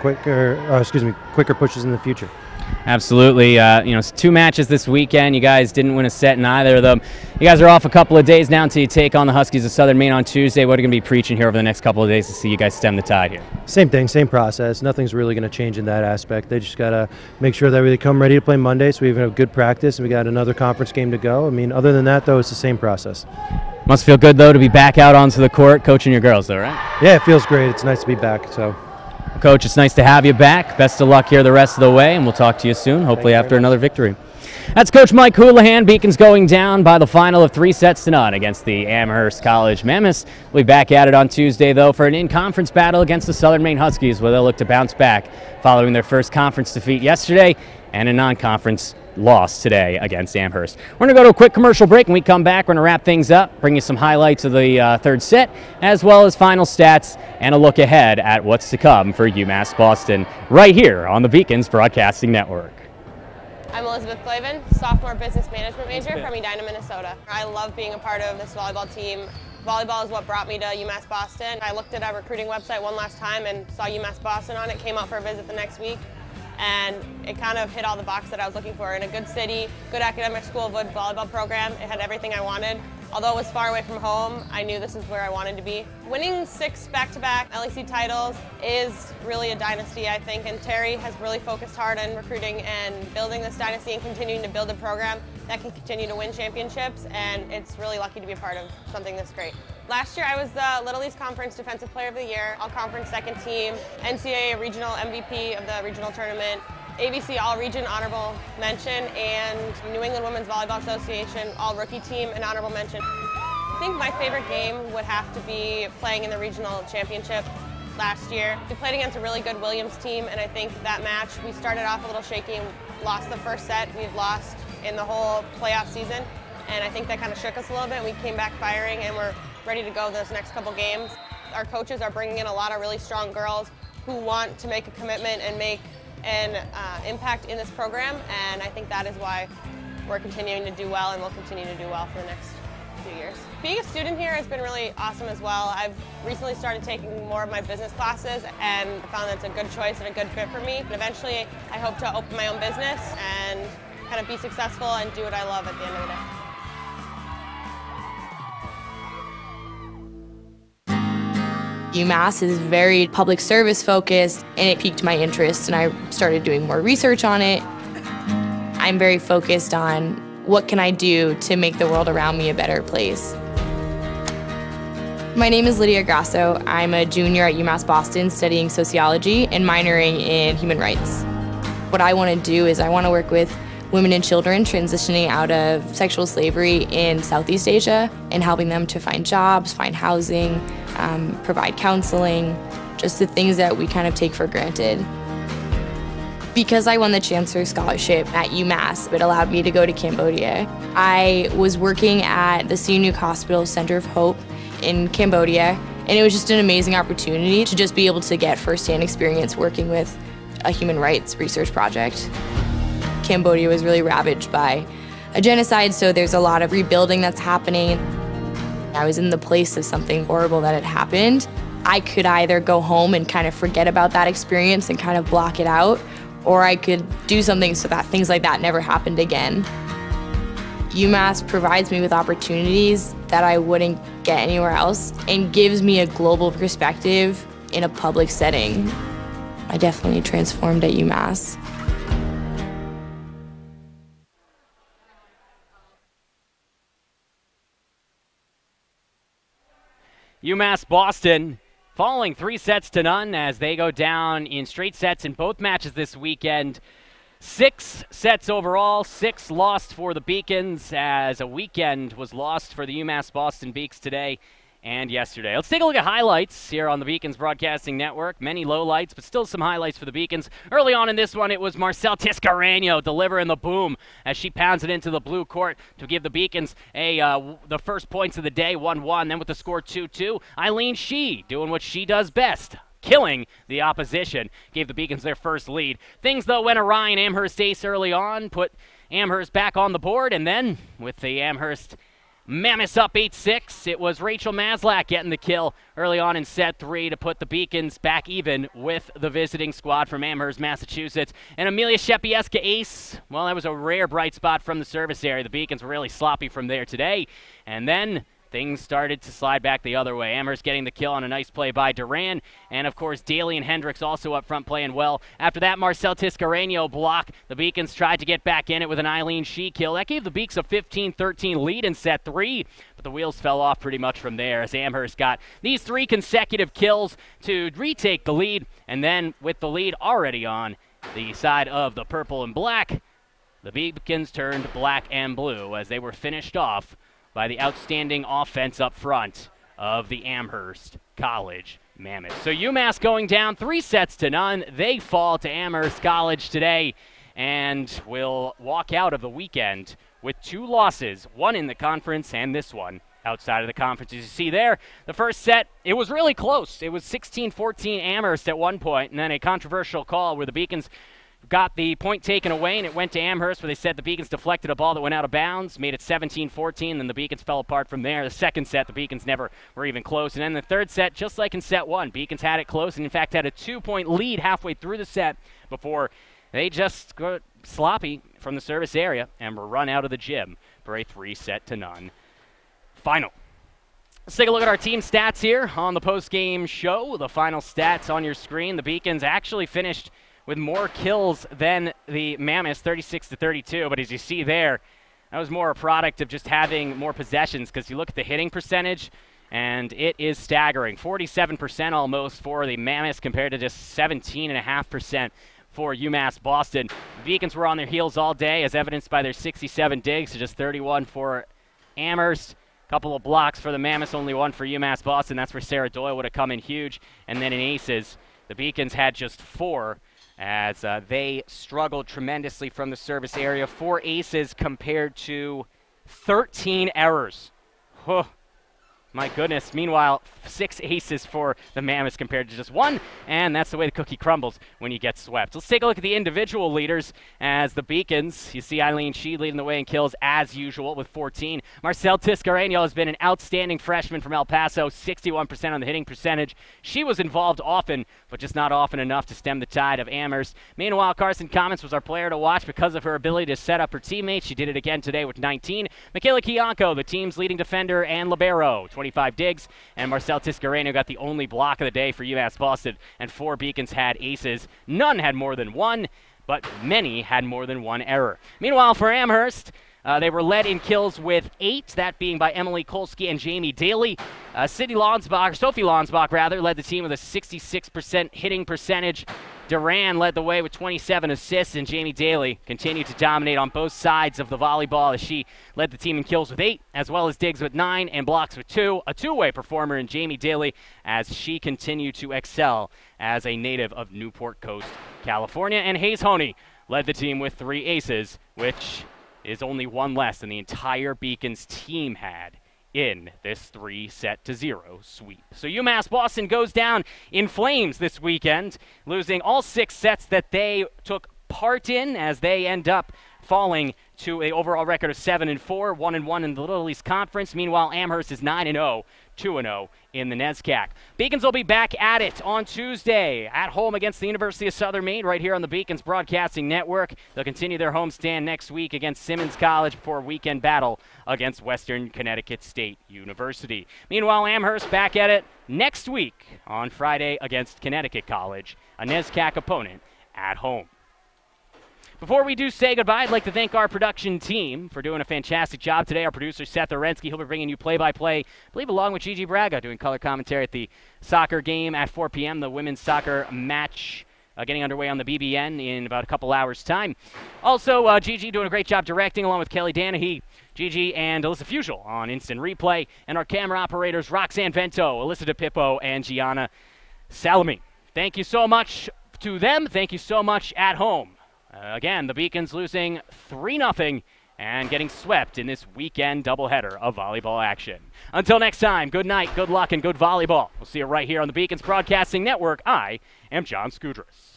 quicker pushes in the future. Absolutely. 2 matches this weekend. You guys didn't win a set in either of them. You guys are off a couple of days now until you take on the Huskies of Southern Maine on Tuesday. What are you going to be preaching here over the next couple of days to see you guys stem the tide here? Same thing, same process. Nothing's really going to change in that aspect. They just got to make sure that they come ready to play Monday, so we have a good practice, and we got another conference game to go. I mean, other than that, though, it's the same process. Must feel good, though, to be back out onto the court coaching your girls, though, right? Yeah, it feels great. It's nice to be back. So, Coach, it's nice to have you back. Best of luck here the rest of the way, and we'll talk to you soon, hopefully after another victory. That's Coach Mike Houlihan. Beacons going down by the final of 3-0 against the Amherst College Mammoths. We'll be back at it on Tuesday, though, for an in-conference battle against the Southern Maine Huskies, where they'll look to bounce back following their first conference defeat yesterday and a non-conference loss today against Amherst. We're going to go to a quick commercial break. When we come back, we're going to wrap things up, bring you some highlights of the third set, as well as final stats and a look ahead at what's to come for UMass Boston right here on the Beacons Broadcasting Network. I'm Elizabeth Clavin, sophomore business management major from Edina, Minnesota. I love being a part of this volleyball team. Volleyball is what brought me to UMass Boston. I looked at our recruiting website one last time and saw UMass Boston on it, came out for a visit the next week. and it kind of hit all the boxes that I was looking for. In a good city, good academic school, good volleyball program, it had everything I wanted. Although it was far away from home, I knew this is where I wanted to be. Winning 6 back-to-back LEC titles is really a dynasty, I think, and Terry has really focused hard on recruiting and building this dynasty and continuing to build a program that can continue to win championships, and it's really lucky to be a part of something this great. Last year I was the Little East Conference Defensive Player of the Year, All-Conference second team, NCAA Regional MVP of the regional tournament, ABC All-Region Honorable Mention, and New England Women's Volleyball Association All-Rookie Team and Honorable Mention. I think my favorite game would have to be playing in the regional championship last year. We played against a really good Williams team, and I think that match, we started off a little shaky and lost the first set. We've lost in the whole playoff season, and I think that kind of shook us a little bit, and we came back firing, and we're ready to go those next couple games. Our coaches are bringing in a lot of really strong girls who want to make a commitment and make an impact in this program, and I think that is why we're continuing to do well and will continue to do well for the next few years. Being a student here has been really awesome as well. I've recently started taking more of my business classes and found that's a good choice and a good fit for me. And eventually I hope to open my own business and kind of be successful and do what I love at the end of the day. UMass is very public service focused, and it piqued my interest, and I started doing more research on it. I'm very focused on what can I do to make the world around me a better place. My name is Lydia Grasso. I'm a junior at UMass Boston studying sociology and minoring in human rights. What I want to do is I want to work with women and children transitioning out of sexual slavery in Southeast Asia and helping them to find jobs, find housing, provide counseling, just the things that we kind of take for granted. Because I won the Chancellor's Scholarship at UMass, it allowed me to go to Cambodia. I was working at the Sihanouk Hospital Center of Hope in Cambodia, and it was just an amazing opportunity to just be able to get firsthand experience working with a human rights research project. Cambodia was really ravaged by a genocide, so there's a lot of rebuilding that's happening. I was in the place of something horrible that had happened. I could either go home and kind of forget about that experience and kind of block it out, or I could do something so that things like that never happened again. UMass provides me with opportunities that I wouldn't get anywhere else and gives me a global perspective in a public setting. I definitely transformed at UMass. UMass Boston falling 3-0 as they go down in straight sets in both matches this weekend. 6 sets overall, 6 lost for the Beacons, as a weekend was lost for the UMass Boston Beaks today and yesterday. Let's take a look at highlights here on the Beacons Broadcasting Network. Many lowlights, but still some highlights for the Beacons. Early on in this one, it was Marcelle Tiscareno delivering the boom as she pounds it into the blue court to give the Beacons the first points of the day, 1-1. Then with the score 2-2, Eileen Shee doing what she does best, killing the opposition, gave the Beacons their first lead. Things, though, went awry in Amherst Ace early on, put Amherst back on the board, and then with the Amherst Mammoths up 8-6. It was Rachel Maslak getting the kill early on in set 3 to put the Beacons back even with the visiting squad from Amherst, Massachusetts. And Amelia Shepieska ace, well, that was a rare bright spot from the service area. The Beacons were really sloppy from there today. And then things started to slide back the other way. Amherst getting the kill on a nice play by Duran. And, of course, Daly and Hendricks also up front playing well. After that, Marcelle Tiscareno block. The Beacons tried to get back in it with an Eileen Shee kill. That gave the Beaks a 15-13 lead in set 3. But the wheels fell off pretty much from there as Amherst got these 3 consecutive kills to retake the lead. And then with the lead already on the side of the purple and black, the Beacons turned black and blue as they were finished off by the outstanding offense up front of the Amherst College Mammoths. So UMass going down 3-0. They fall to Amherst College today and will walk out of the weekend with 2 losses, one in the conference and this one outside of the conference. As you see there, the first set, it was really close. It was 16-14 Amherst at one point, and then a controversial call where the Beacons got the point taken away, and it went to Amherst, where they said the Beacons deflected a ball that went out of bounds, made it 17-14, then the Beacons fell apart from there. The second set, the Beacons never were even close. And then the third set, just like in set 1, Beacons had it close, and in fact had a 2-point lead halfway through the set before They just got sloppy from the service area and were run out of the gym for a 3-0 final. Let's take a look at our team stats here on the post-game show. The final stats on your screen. The Beacons actually finished with more kills than the Mammoths, 36-32. But as you see there, that was more a product of just having more possessions, because you look at the hitting percentage, and it is staggering. 47% almost for the Mammoths compared to just 17.5% for UMass Boston. The Beacons were on their heels all day, as evidenced by their 67 digs to just 31 for Amherst. Couple of blocks for the Mammoths, only one for UMass Boston. That's where Sarah Doyle would have come in huge. And then in aces, the Beacons had just 4, as they struggled tremendously from the service area. 4 aces compared to 13 errors. Huh. My goodness. Meanwhile, 6 aces for the Mammoths compared to just 1, and that's the way the cookie crumbles when you get swept. Let's take a look at the individual leaders as the Beacons. You see Eileen Sheed leading the way in kills as usual with 14. Marcelle Tiscareno has been an outstanding freshman from El Paso, 61% on the hitting percentage. She was involved often, but just not often enough to stem the tide of Amherst. Meanwhile, Carson Comets was our player to watch because of her ability to set up her teammates. She did it again today with 19. Michaela Kiyanko, the team's leading defender and libero, 25 digs, and Marcelle Tiscareno got the only block of the day for UMass Boston, and 4 Beacons had aces. None had more than 1, but many had more than 1 error. Meanwhile, for Amherst, they were led in kills with 8, that being by Emily Kolsky and Jamie Daly. Sophie Lonsbach, led the team with a 66% hitting percentage. Duran led the way with 27 assists, and Jamie Daly continued to dominate on both sides of the volleyball as she led the team in kills with 8, as well as digs with 9 and blocks with 2. A two-way performer in Jamie Daly as she continued to excel as a native of Newport Coast, California. And Hayes Honey led the team with 3 aces, which is only 1 less than the entire Beacons team had in this 3-0 sweep. So UMass Boston goes down in flames this weekend, losing all 6 sets that they took part in, as they end up falling to an overall record of 7-4, 1-1 in the Little East Conference. Meanwhile, Amherst is 9-0, 2-0 in the NESCAC. Beacons will be back at it on Tuesday at home against the University of Southern Maine right here on the Beacons Broadcasting Network. They'll continue their homestand next week against Simmons College before a weekend battle against Western Connecticut State University. Meanwhile, Amherst back at it next week on Friday against Connecticut College, a NESCAC opponent at home. Before we do say goodbye, I'd like to thank our production team for doing a fantastic job today. Our producer, Seth Orensky, he'll be bringing you play-by-play, I believe along with Gigi Braga, doing color commentary at the soccer game at 4 p.m., the women's soccer match getting underway on the BBN in about a couple hours' time. Also, Gigi doing a great job directing, along with Kelly Danahy, Gigi, and Alyssa Fusial on Instant Replay. And our camera operators, Roxanne Vento, Alyssa DePippo, and Gianna Salami. Thank you so much to them. Thank you so much at home. Again, the Beacons losing 3-0 and getting swept in this weekend doubleheader of volleyball action. Until next time, good night, good luck, and good volleyball. We'll see you right here on the Beacons Broadcasting Network. I am John Skudras.